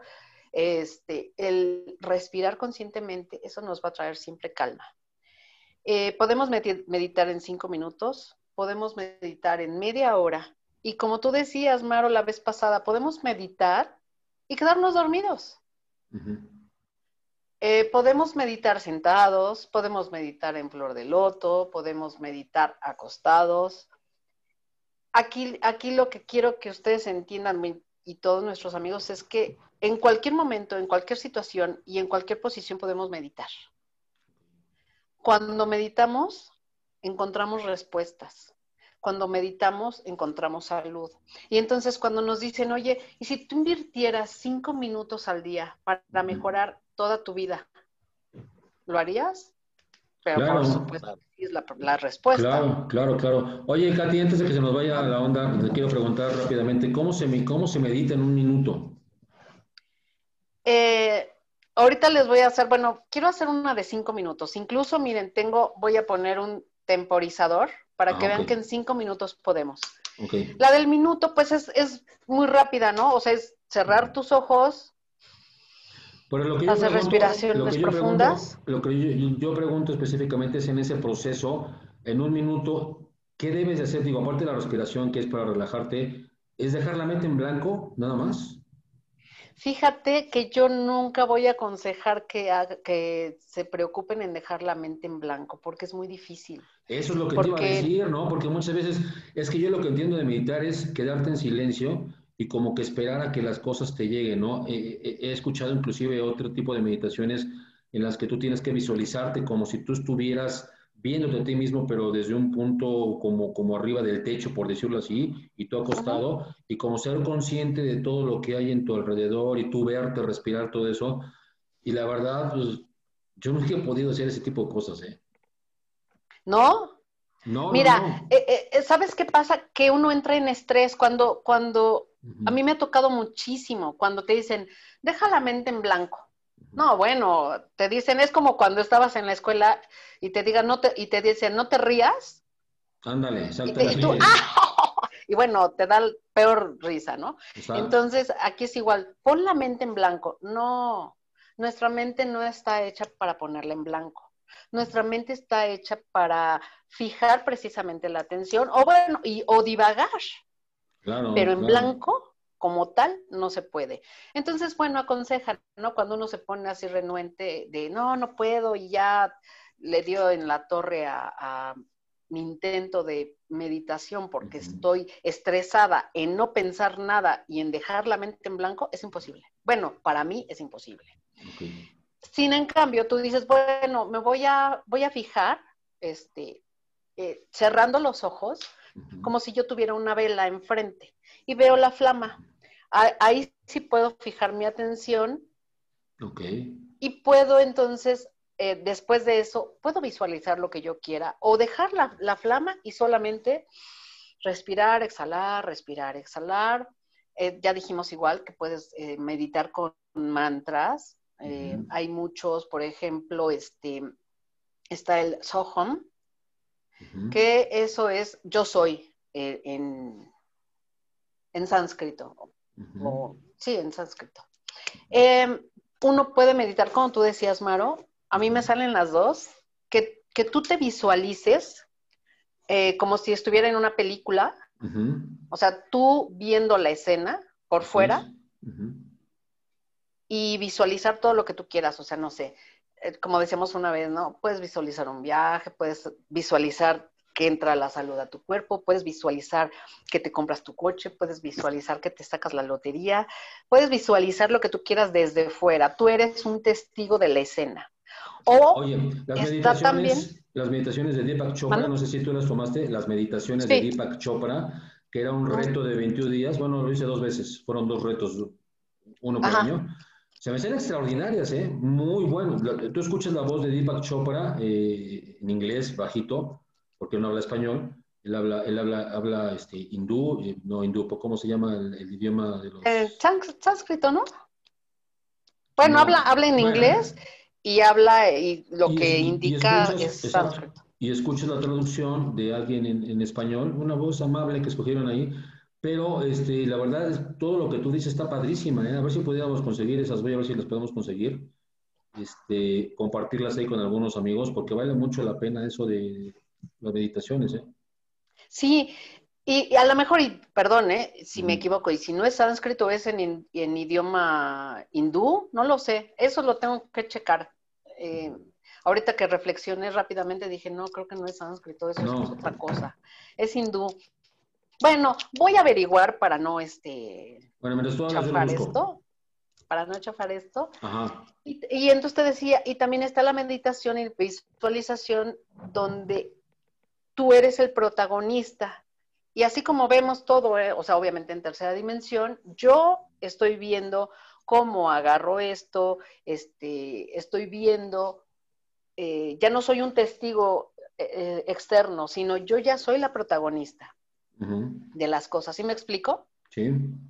el respirar conscientemente, eso nos va a traer siempre calma. Podemos meditar en 5 minutos, podemos meditar en media hora. Y como tú decías, Maro, la vez pasada, podemos meditar y quedarnos dormidos. Podemos meditar sentados, podemos meditar en flor de loto, podemos meditar acostados. Aquí lo que quiero que ustedes entiendan y todos nuestros amigos es que en cualquier momento, en cualquier situación y en cualquier posición podemos meditar. Cuando meditamos, encontramos respuestas. Cuando meditamos, encontramos salud. Y entonces cuando nos dicen, oye, ¿y si tú invirtieras 5 minutos al día para mejorar toda tu vida? ¿Lo harías? Pero Claro. por supuesto, es la respuesta. Claro. Oye, Katy, antes de que se nos vaya la onda, te quiero preguntar rápidamente, ¿cómo se medita en un minuto? Ahorita les voy a hacer, quiero hacer una de 5 minutos. Incluso, miren, voy a poner un temporizador para que vean que en 5 minutos podemos. La del minuto, pues es muy rápida, ¿no? O sea, es cerrar tus ojos, hacer respiraciones profundas. Lo que yo pregunto específicamente es en ese proceso, en un minuto, ¿qué debes de hacer? Digo, aparte de la respiración, que es para relajarte, ¿es dejar la mente en blanco, nada más? Fíjate que yo nunca voy a aconsejar que se preocupen en dejar la mente en blanco, porque es muy difícil. Eso es lo que te iba a decir, ¿no? Porque muchas veces, es que yo lo que entiendo de meditar es quedarte en silencio y como que esperar a que las cosas te lleguen, ¿no? He escuchado inclusive otro tipo de meditaciones en las que tú tienes que visualizarte como si tú estuvieras viéndote a ti mismo, pero desde un punto como arriba del techo, por decirlo así, y tú acostado, y como ser consciente de todo lo que hay en tu alrededor y tú verte, respirar todo eso. Y la verdad, pues, yo nunca he podido hacer ese tipo de cosas, ¿eh? ¿No? No, mira, no. ¿Sabes qué pasa? Que uno entra en estrés cuando a mí me ha tocado muchísimo, cuando te dicen, deja la mente en blanco. No, bueno, te dicen, es como cuando estabas en la escuela y te digan, y te dicen, no te rías. Ándale, salta Y tú, ¡ah! Y bueno, te da peor risa, ¿no? Exacto. Entonces, aquí es igual, pon la mente en blanco. No, nuestra mente no está hecha para ponerla en blanco. Nuestra mente está hecha para fijar precisamente la atención o divagar. Claro, Pero en blanco, como tal, no se puede. Entonces, bueno, aconsejan, ¿no? Cuando uno se pone así renuente de, no puedo y ya le dio en la torre a mi intento de meditación porque estoy estresada en no pensar nada y en dejar la mente en blanco, es imposible. Bueno, para mí es imposible. Sin en cambio, tú dices, bueno, me voy a fijar, cerrando los ojos, como si yo tuviera una vela enfrente y veo la flama. Ahí sí puedo fijar mi atención. Y puedo entonces, después de eso, puedo visualizar lo que yo quiera o dejar la flama y solamente respirar, exhalar, respirar, exhalar. Ya dijimos igual que puedes meditar con mantras. Hay muchos, por ejemplo, está el Soham, que eso es yo soy en sánscrito. Sí, en sánscrito. Uno puede meditar, como tú decías, Maro, a mí me salen las dos, que tú te visualices como si estuviera en una película, o sea, tú viendo la escena por fuera y visualizar todo lo que tú quieras, o sea, no sé, como decíamos una vez, ¿no? Puedes visualizar un viaje, puedes visualizar que entra la salud a tu cuerpo, puedes visualizar que te compras tu coche, puedes visualizar que te sacas la lotería, puedes visualizar lo que tú quieras desde fuera. Tú eres un testigo de la escena. Oye, las meditaciones de Deepak Chopra, no sé si tú las tomaste, las meditaciones de Deepak Chopra, que era un reto de 21 días, bueno, lo hice 2 veces, fueron 2 retos, uno por año. Se me hacen extraordinarias, ¿eh? Muy bueno. Tú escuchas la voz de Deepak Chopra en inglés, bajito, porque él no habla español. Él habla hindú, no hindú, ¿cómo se llama el idioma de los...? Sánscrito, ¿no? Bueno, no, habla en inglés y habla, y lo que indica es sánscrito. Y escuchas la traducción de alguien en español, una voz amable que escogieron ahí. Pero la verdad es todo lo que tú dices está padrísima, ¿eh? A ver si pudiéramos conseguir esas, voy a ver si las podemos conseguir, compartirlas ahí con algunos amigos, porque vale mucho la pena eso de las meditaciones, ¿eh? Sí, y a lo mejor, y perdón, si me equivoco, y si no es sánscrito, es en idioma hindú, no lo sé, eso lo tengo que checar. Ahorita que reflexioné rápidamente dije, no, creo que no es sánscrito, eso es otra cosa, es hindú. Bueno, voy a averiguar para no Bueno, mientras tú hablas, yo lo chafar busco. esto, para no chafar esto. Ajá. Y entonces te decía, y también está la meditación y visualización donde tú eres el protagonista. Y así como vemos todo, o sea, obviamente en tercera dimensión, yo estoy viendo cómo agarro esto, estoy viendo, ya no soy un testigo externo, sino yo ya soy la protagonista de las cosas. ¿Sí me explico? Sí.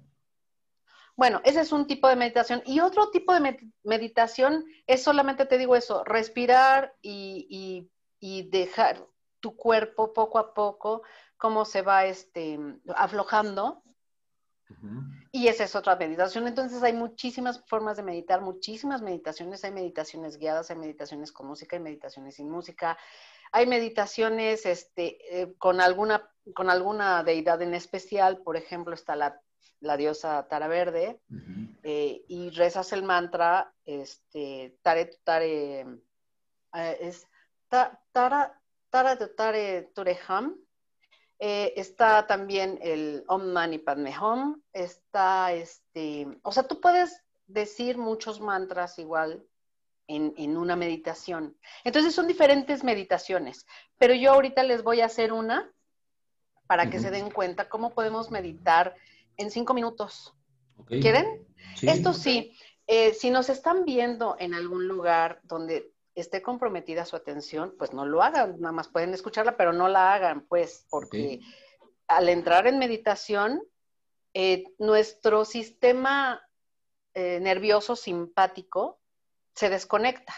Bueno, ese es un tipo de meditación. Y otro tipo de meditación es solamente, te digo eso, respirar y dejar tu cuerpo poco a poco, cómo se va aflojando. Y esa es otra meditación. Entonces hay muchísimas formas de meditar, muchísimas meditaciones. Hay meditaciones guiadas, hay meditaciones con música, hay meditaciones sin música. Hay meditaciones con alguna deidad en especial. Por ejemplo, está la diosa Tara Verde, y rezas el mantra, Tare, Tare, es Tara, Tara, Tare, Tureham. Está también el Om Mani Padme Hum. Está, o sea, tú puedes decir muchos mantras igual en una meditación. Entonces son diferentes meditaciones, pero yo ahorita les voy a hacer una para que se den cuenta cómo podemos meditar en 5 minutos. Okay. ¿Quieren? Sí. Esto sí, si nos están viendo en algún lugar donde esté comprometida su atención, pues no lo hagan, nada más pueden escucharla, pero no la hagan, pues, porque al entrar en meditación, nuestro sistema nervioso simpático se desconecta.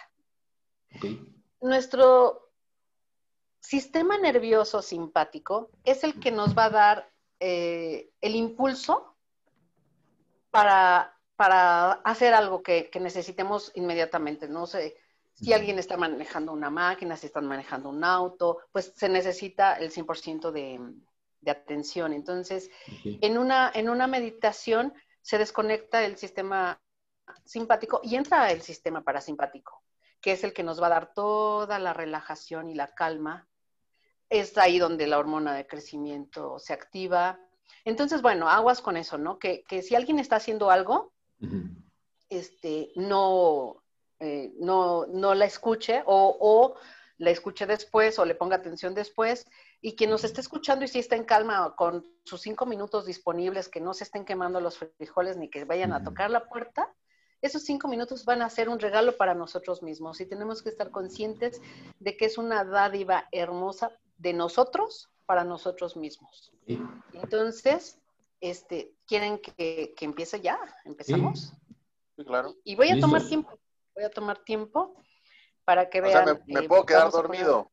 Nuestro sistema nervioso simpático es el que nos va a dar el impulso para hacer algo que necesitemos inmediatamente. No sé, si alguien está manejando una máquina, si están manejando un auto, pues se necesita el 100% de atención. Entonces, en una meditación se desconecta el sistema simpático y entra el sistema parasimpático, que es el que nos va a dar toda la relajación y la calma. Es ahí donde la hormona de crecimiento se activa. Entonces, bueno, aguas con eso, ¿no? Que si alguien está haciendo algo, no la escuche o la escuche después o le ponga atención después, y quien nos esté escuchando y si está en calma con sus 5 minutos disponibles, que no se estén quemando los frijoles ni que vayan a tocar la puerta, esos 5 minutos van a ser un regalo para nosotros mismos y tenemos que estar conscientes de que es una dádiva hermosa de nosotros para nosotros mismos. Entonces, ¿quieren que empiece ya? ¿Empezamos? Sí, claro. Y voy a tomar tiempo para que vean. O sea, me puedo quedar dormido.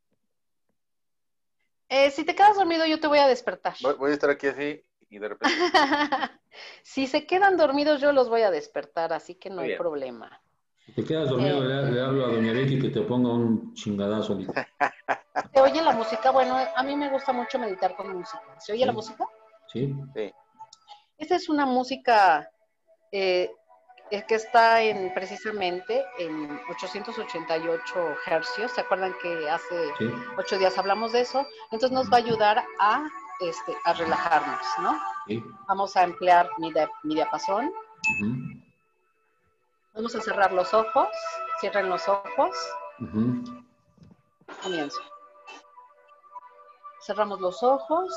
Si te quedas dormido, yo te voy a despertar. Voy a estar aquí así y de repente. Si se quedan dormidos, yo los voy a despertar, así que no hay problema. Si te quedas dormido, le hablo a doña Betty que te ponga un chingadazo ahorita. ¿Se oye la música? Bueno, a mí me gusta mucho meditar con música. ¿Se oye la música? Sí. Esta es una música que está precisamente en 888 hercios. ¿Se acuerdan que hace 8 días hablamos de eso? Entonces nos va a ayudar a relajarnos, ¿no? Vamos a emplear mi diapasón. Vamos a cerrar los ojos. Cierren los ojos. Comienzo. Cerramos los ojos.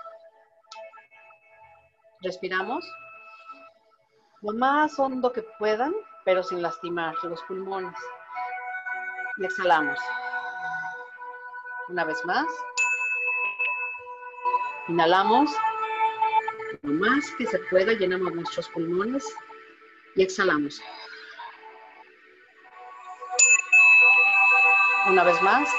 Respiramos lo más hondo que puedan, pero sin lastimar los pulmones. Y exhalamos. Una vez más. Inhalamos lo más que se pueda, llenamos nuestros pulmones y exhalamos. Una vez más.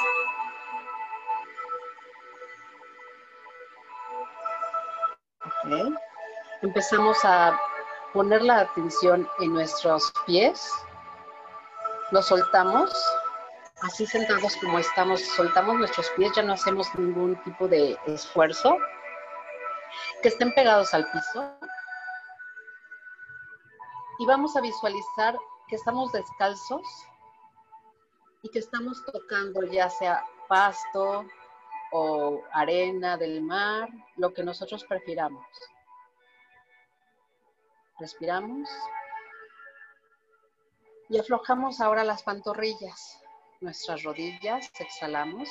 Okay. Empezamos a poner la atención en nuestros pies. Los soltamos así sentados como estamos, soltamos nuestros pies, ya no hacemos ningún tipo de esfuerzo, que estén pegados al piso. Y vamos a visualizar que estamos descalzos y que estamos tocando ya sea pasto o arena del mar, lo que nosotros prefiramos. Respiramos y aflojamos ahora las pantorrillas, nuestras rodillas, exhalamos.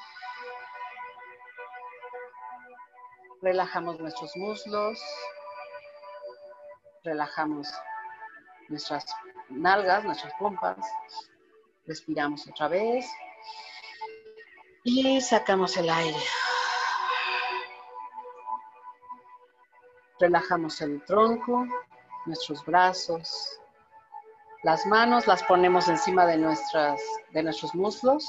Relajamos nuestros muslos, relajamos nuestras nalgas, nuestras pompas. Respiramos otra vez y sacamos el aire. Relajamos el tronco, nuestros brazos, las manos las ponemos encima de nuestros muslos.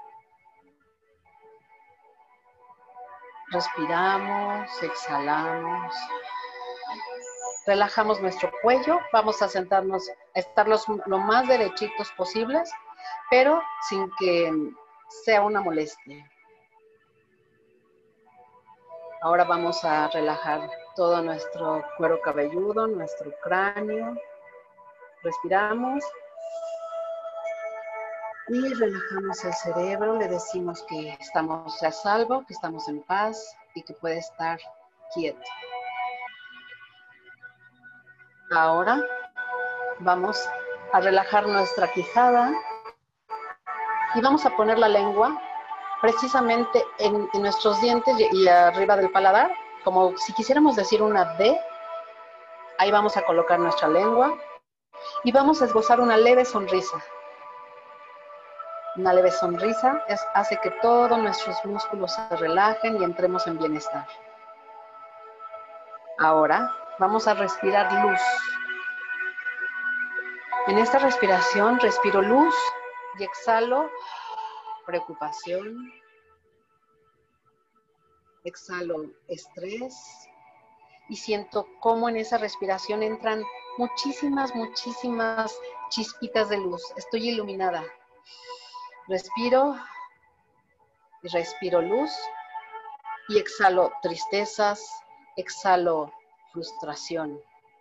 Respiramos, exhalamos. Relajamos nuestro cuello, vamos a sentarnos, a estar lo más derechitos posibles, pero sin que sea una molestia. Ahora vamos a relajar todo nuestro cuero cabelludo, nuestro cráneo. Respiramos y relajamos el cerebro, le decimos que estamos a salvo, que estamos en paz y que puede estar quieto. Ahora vamos a relajar nuestra quijada y vamos a poner la lengua precisamente en nuestros dientes y arriba del paladar, como si quisiéramos decir una D. Ahí vamos a colocar nuestra lengua y vamos a esbozar una leve sonrisa. Una leve sonrisa hace que todos nuestros músculos se relajen y entremos en bienestar. Ahora vamos a respirar luz. En esta respiración respiro luz y exhalo preocupación. Exhalo estrés y siento cómo en esa respiración entran muchísimas chispitas de luz. Estoy iluminada. Respiro y respiro luz y exhalo tristezas, exhalo frustración.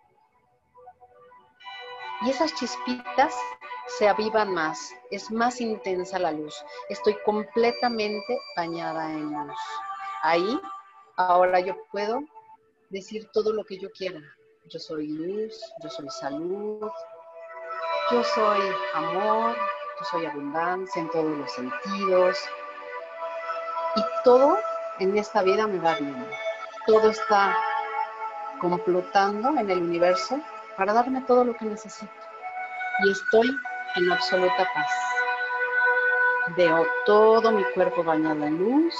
Y esas chispitas se avivan más, es más intensa la luz. Estoy completamente bañada en luz. Ahí, ahora yo puedo decir todo lo que yo quiera. Yo soy luz, yo soy salud, yo soy amor, yo soy abundancia en todos los sentidos. Y todo en esta vida me va bien. Todo está complotando en el universo para darme todo lo que necesito. Y estoy en absoluta paz. Veo todo mi cuerpo bañado en luz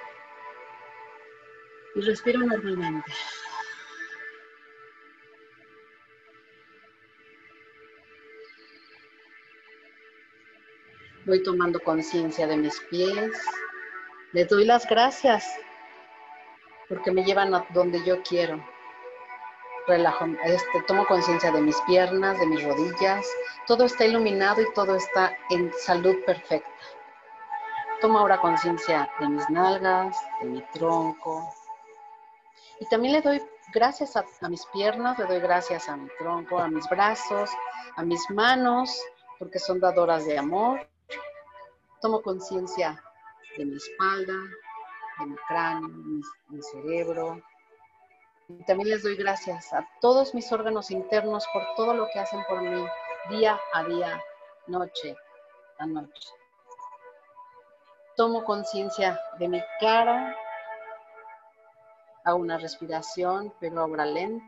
y respiro normalmente. Voy tomando conciencia de mis pies. Les doy las gracias porque me llevan a donde yo quiero. Relajo, tomo conciencia de mis piernas, de mis rodillas. Todo está iluminado y todo está en salud perfecta. Tomo ahora conciencia de mis nalgas, de mi tronco. Y también le doy gracias a mis piernas, le doy gracias a mi tronco, a mis brazos, a mis manos, porque son dadoras de amor. Tomo conciencia de mi espalda, de mi cráneo, mi cerebro. Y también les doy gracias a todos mis órganos internos por todo lo que hacen por mí, día a día, noche a noche. Tomo conciencia de mi cara, hago una respiración, pero ahora lenta.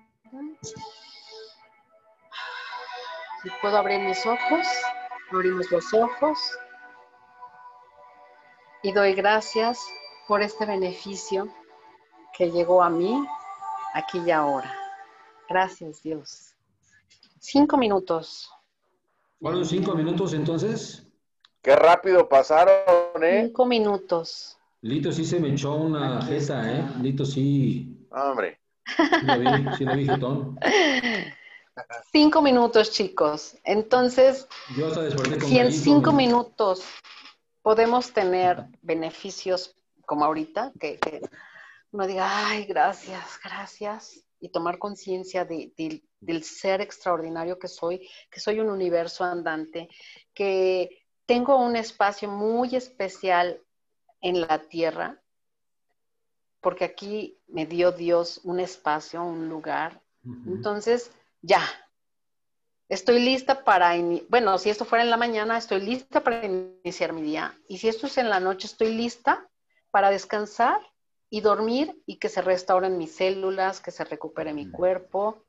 Si puedo abrir mis ojos, abrimos los ojos. Y doy gracias por este beneficio que llegó a mí aquí y ahora. Gracias, Dios. 5 minutos. ¿Fueron 5 minutos entonces? Qué rápido pasaron, 5 minutos. Lito sí se me echó una jeta, Lito sí. Hombre. Sí lo vi, jetón. 5 minutos, chicos. Entonces, yo hasta desperté con si en 5 minutos podemos tener beneficios como ahorita, que uno diga, ay, gracias, gracias, y tomar conciencia del ser extraordinario que soy un universo andante, que tengo un espacio muy especial en la tierra, porque aquí me dio Dios un espacio, un lugar. Entonces, ya, estoy lista para, bueno, si esto fuera en la mañana, estoy lista para iniciar mi día. Y si esto es en la noche, estoy lista para descansar y dormir y que se restauren mis células, que se recupere mi cuerpo.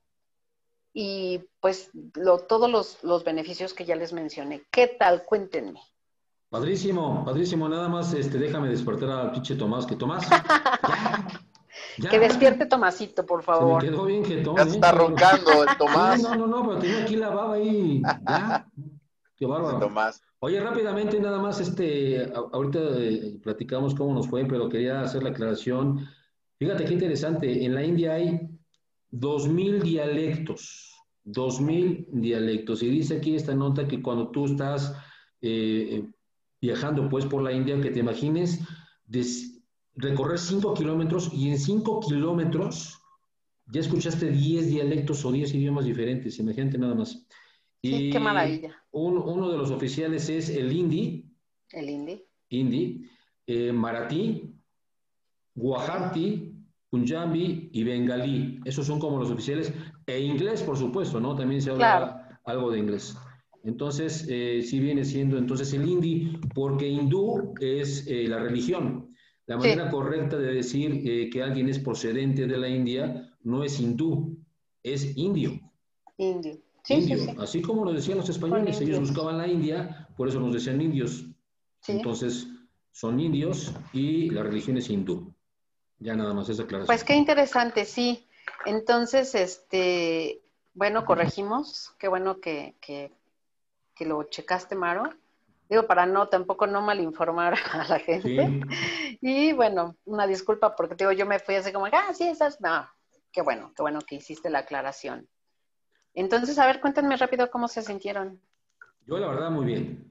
Y pues todos los beneficios que ya les mencioné. ¿Qué tal? Cuéntenme. Padrísimo, padrísimo. Nada más, déjame despertar al pinche Tomás, que Tomás, ya, Que despierte ya. Tomasito, por Se me favor. quedó bien jetón, Ya se está roncando el Tomás. Sí, no, pero tenía aquí la baba ahí, ya. Qué Ese bárbaro. Tomás. Oye, rápidamente, nada más, ahorita platicamos cómo nos fue, pero quería hacer la aclaración. Fíjate qué interesante, en la India hay 2000 dialectos, 2000 dialectos. Y dice aquí esta nota que cuando tú estás viajando pues por la India, que te imagines recorrer 5 kilómetros y en 5 kilómetros ya escuchaste 10 dialectos o 10 idiomas diferentes, imagínate nada más. Sí, qué Y maravilla. uno de los oficiales es el El indie. Marathi, Gujarati, Punjabi y Bengalí. Esos son como los oficiales. E inglés, por supuesto, ¿no? También se Claro. habla algo de inglés. Entonces, sí viene siendo entonces el hindi, porque hindú es la religión. La Sí, manera correcta de decir que alguien es procedente de la India no es hindú, es indio. indio. Sí, sí, Indio, sí. así como lo decían los Son españoles, ellos indios. buscaban la India, por eso nos decían indios. Sí. Entonces, son indios y la religión es hindú. Ya nada más esa Pues aclaración. qué interesante, sí. Entonces, bueno, corregimos. Qué bueno que lo checaste, Maro. Digo, para tampoco no malinformar a la gente. Sí, Y bueno, una disculpa porque digo, yo me fui así como, sí, esas, no. Qué bueno que hiciste la aclaración. Entonces, a ver, cuéntenme rápido cómo se sintieron. yo la verdad muy bien.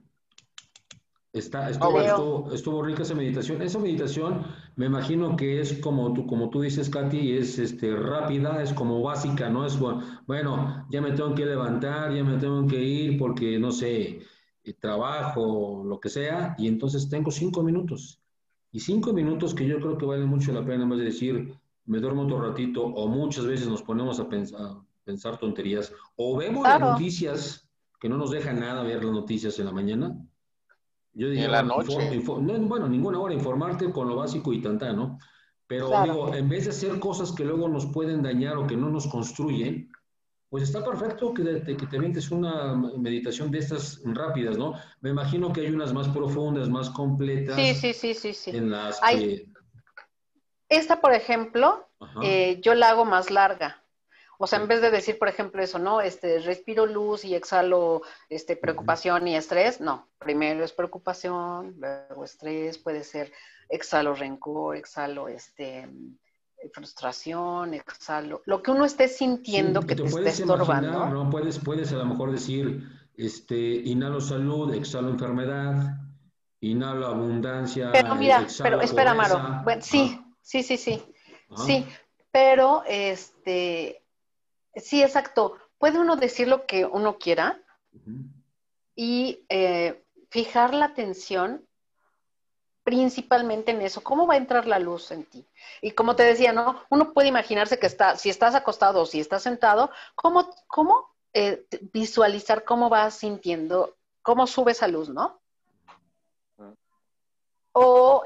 Leo. Estuvo rica esa meditación. Esa meditación me imagino que es como tú dices, Katy, es rápida, es como básica, ¿no? Es bueno, ya me tengo que levantar, ya me tengo que ir porque, no sé, trabajo, lo que sea, y entonces tengo 5 minutos. Y 5 minutos que yo creo que vale mucho la pena, en vez de decir, me duermo otro ratito, o muchas veces nos ponemos a pensar tonterías, o vemos las Claro, noticias, que no nos deja nada ver las noticias en la mañana. Yo Y diría, en la bueno, noche. no, bueno, ninguna hora, informarte con lo básico y tanta, ¿no? Pero claro. digo, en vez de hacer cosas que luego nos pueden dañar o que no nos construyen, pues está perfecto que te avientes una meditación de estas rápidas, ¿no? Me imagino que hay unas más profundas, más Sí, completas, sí, sí, sí, sí. en las Hay, que... esta, por ejemplo, Ajá. yo la hago más larga. O sea, en Ok. vez de decir, por ejemplo, eso, ¿no? Respiro luz y exhalo Ujú. preocupación y estrés. No, primero es preocupación, luego estrés, puede ser exhalo rencor, exhalo frustración, exhalo. Lo que uno esté Sí, sintiendo que te te esté puedes imaginar, estorbando. ¿no? Puedes a lo mejor decir, inhalo salud, exhalo enfermedad, inhalo Pero abundancia, mira, pero exhalo espera, Maro. pobreza. Bueno, Ajá, sí, sí, sí, sí. ajá. Sí, pero sí, exacto. Puede uno decir lo que uno quiera Ujú. y fijar la atención principalmente en eso. ¿Cómo va a entrar la luz en ti? Y como te decía, ¿no? Uno puede imaginarse que si estás acostado o si estás sentado, ¿cómo visualizar cómo vas sintiendo, cómo sube esa luz, ¿no? O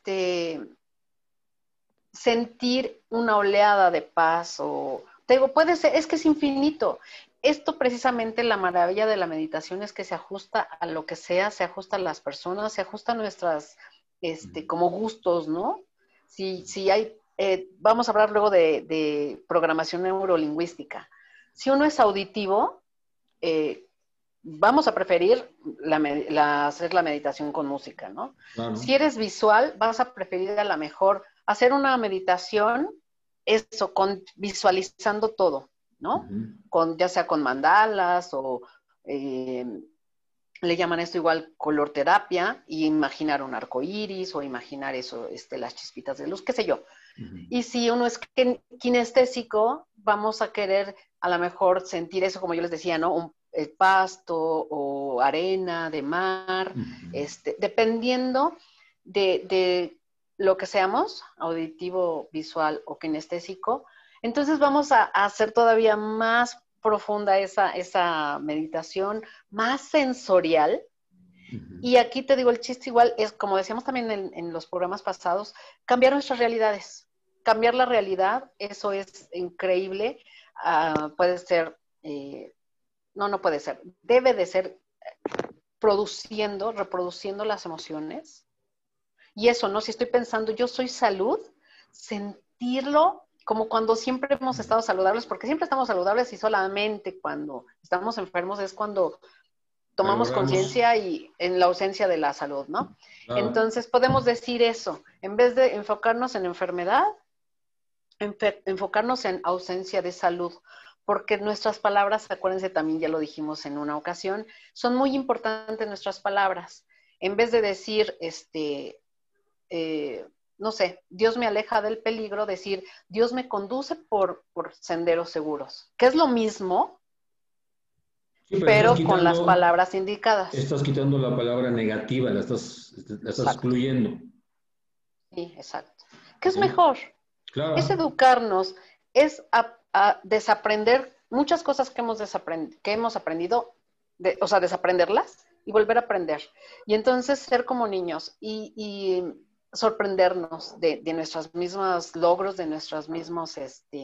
sentir una oleada de paz o te digo, puede ser, es que es infinito. Esto precisamente la maravilla de la meditación es que se ajusta a lo que sea, se ajusta a las personas, se ajusta a nuestras como gustos, ¿no? Si hay, vamos a hablar luego de programación neurolingüística. Si uno es auditivo, eh, vamos a preferir hacer la meditación con música, ¿no? Claro. Si eres visual, vas a preferir a lo mejor hacer una meditación, eso, visualizando todo, ¿no? Ujú. Ya sea con mandalas o eh, le llaman esto igual color terapia, y imaginar un arco iris o imaginar eso, las chispitas de luz, qué sé yo. Y si uno es kinestésico, vamos a querer a lo mejor sentir eso, como yo les decía, ¿no? El pasto o arena de mar, dependiendo de lo que seamos, auditivo, visual o kinestésico. Entonces vamos a hacer todavía más profunda esa meditación, más sensorial. Y aquí te digo, el chiste igual es, como decíamos también en los programas pasados, cambiar nuestras realidades. Cambiar la realidad, eso es increíble. Puede ser, no puede ser, debe de ser reproduciendo las emociones. Y eso, ¿no? Si estoy pensando, yo soy salud, sentirlo como cuando siempre hemos estado saludables, porque siempre estamos saludables y solamente cuando estamos enfermos es cuando tomamos conciencia y en la ausencia de la salud, ¿no? Claro. Entonces podemos decir eso, en vez de enfocarnos en enfermedad, enfocarnos en ausencia de salud, porque nuestras palabras, acuérdense también, ya lo dijimos en una ocasión, son muy importantes nuestras palabras. En vez de decir, no sé, Dios me aleja del peligro, decir, Dios me conduce por senderos seguros, que es lo mismo, sí, pero con las palabras indicadas. Estás quitando la palabra negativa, la estás excluyendo. Sí, exacto. ¿Qué es mejor? Claro. Es educarnos, es a desaprender muchas cosas que hemos aprendido, o sea, desaprenderlas y volver a aprender. Y entonces ser como niños y sorprendernos de nuestros mismos logros, de nuestros mismos,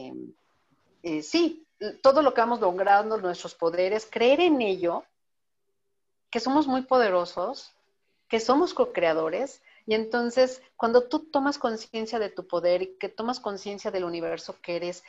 sí, todo lo que vamos logrando, nuestros poderes, creer en ello, que somos muy poderosos, que somos co-creadores. Y entonces, cuando tú tomas conciencia de tu poder y que tomas conciencia del universo que eres,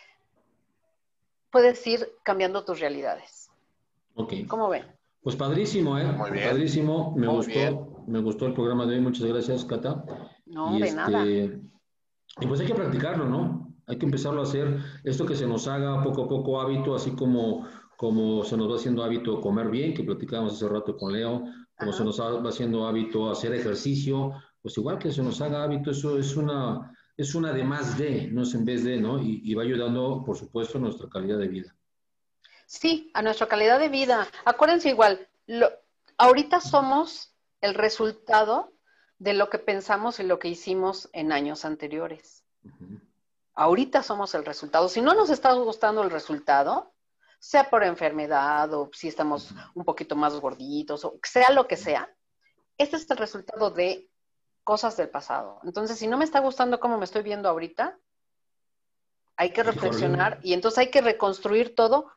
puedes ir cambiando tus realidades. Ok. ¿Cómo ven? Pues padrísimo, ¿eh? Muy bien. Padrísimo. Me Muy bien. gustó el programa de hoy. Muchas gracias, Cata. No, de nada. Y pues hay que practicarlo, ¿no? Hay que empezarlo a hacer. Esto que se nos haga poco a poco hábito, así como se nos va haciendo hábito comer bien, que platicábamos hace rato con Leo, como se nos va haciendo hábito hacer ejercicio, pues igual que se nos haga hábito, eso es una de más de, no es en vez de, ¿no? Y va ayudando, por supuesto, a nuestra calidad de vida. Sí, a nuestra calidad de vida. Acuérdense igual, ahorita somos el resultado de lo que pensamos y lo que hicimos en años anteriores. Ahorita somos el resultado. Si no nos está gustando el resultado, sea por enfermedad o si estamos un poquito más gorditos o sea lo que sea, este es el resultado de cosas del pasado. Entonces, si no me está gustando cómo me estoy viendo ahorita, hay que reflexionar y entonces hay que reconstruir todo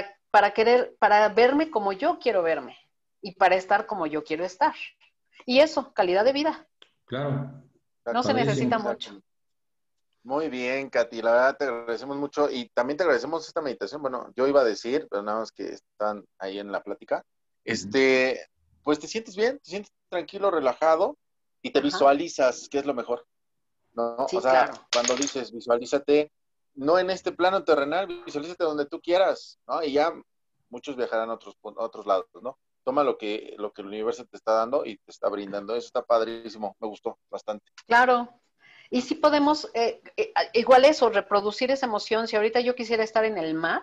para verme como yo quiero verme y para estar como yo quiero estar. Y eso, calidad de vida. Claro. No se necesita mucho. Muy bien, Katy, la verdad te agradecemos mucho y también te agradecemos esta meditación. Bueno, yo iba a decir, pero nada más que están ahí en la plática. Pues te sientes bien, te sientes tranquilo, relajado y te visualizas, que es lo mejor, ¿no? Sí, o sea, claro. Cuando dices visualízate, no en este plano terrenal, visualízate donde tú quieras, ¿no? Y ya muchos viajarán a otros lados, ¿no? Toma lo que el universo te está dando y te está brindando. Eso está padrísimo, me gustó bastante. Claro. Y sí podemos, igual eso, reproducir esa emoción. Si ahorita yo quisiera estar en el mar,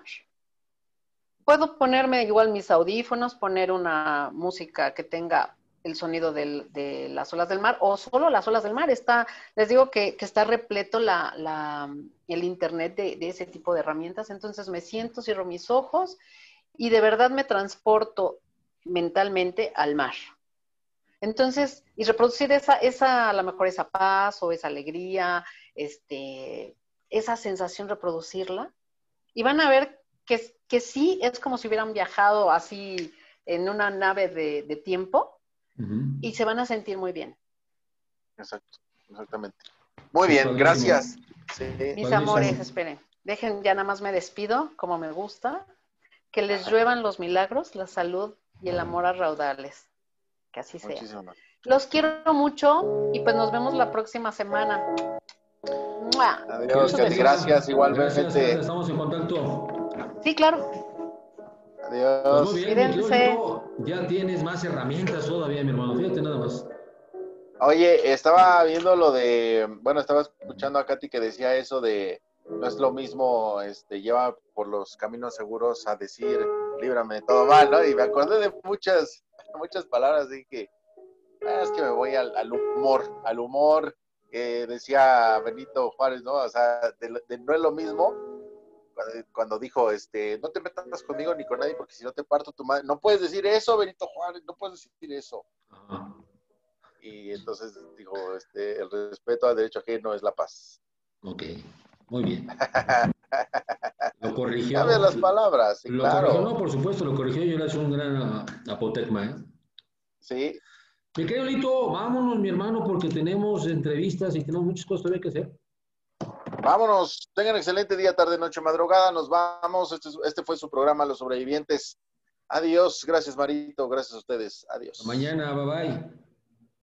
puedo ponerme igual mis audífonos, poner una música que tenga el sonido de las olas del mar o solo las olas del mar. Les digo que está repleto el internet de ese tipo de herramientas. Entonces me siento, cierro mis ojos y de verdad me transporto mentalmente al mar. Entonces, y reproducir a lo mejor esa paz o esa alegría, esa sensación, reproducirla. Y van a ver que sí es como si hubieran viajado así en una nave de tiempo y se van a sentir muy bien. Exacto, exactamente. Muy bien, gracias. Sí. Mis amores, esperen. Dejen, ya nada más me despido, como me gusta. Que les lluevan los milagros, la salud y el amor a raudales. Que así sea. Muchísimo. Los quiero mucho y pues nos vemos la próxima semana. ¡Mua! Adiós, Katy, gracias igualmente. Gracias, estamos en contacto. Sí, claro. Pues muy Adiós. bien, mi querido Cuídense. Lito, ya tienes más herramientas todavía, mi hermano. Fíjate nada más. Oye, estaba viendo lo de, bueno, estaba escuchando a Katy que decía eso de, no es lo mismo, lleva por los caminos seguros a decir, líbrame de todo mal, ¿no? Y me acordé de muchas palabras, dije, es que me voy al humor que decía Benito Juárez, ¿no? O sea, de no es lo mismo, cuando dijo, no te metas conmigo ni con nadie porque si no te parto tu madre. No puedes decir eso, Benito Juárez, no puedes decir eso. Ajá. Y entonces dijo, el respeto al derecho ajeno es la paz. Ok, muy bien. Lo Cambia corrigió, las palabras, sí, lo corrigió, no, claro. por supuesto, lo corrigió y él es un gran apotecma, ¿eh? Sí, Mi querido Lito, vámonos, mi hermano, porque tenemos entrevistas y tenemos muchas cosas todavía que hacer. vámonos. Tengan excelente día, tarde, noche, madrugada. Nos vamos. Este fue su programa, Los Sobrevivientes. Adiós. Gracias, Marito. Gracias a ustedes. Hasta Adiós. mañana, bye bye.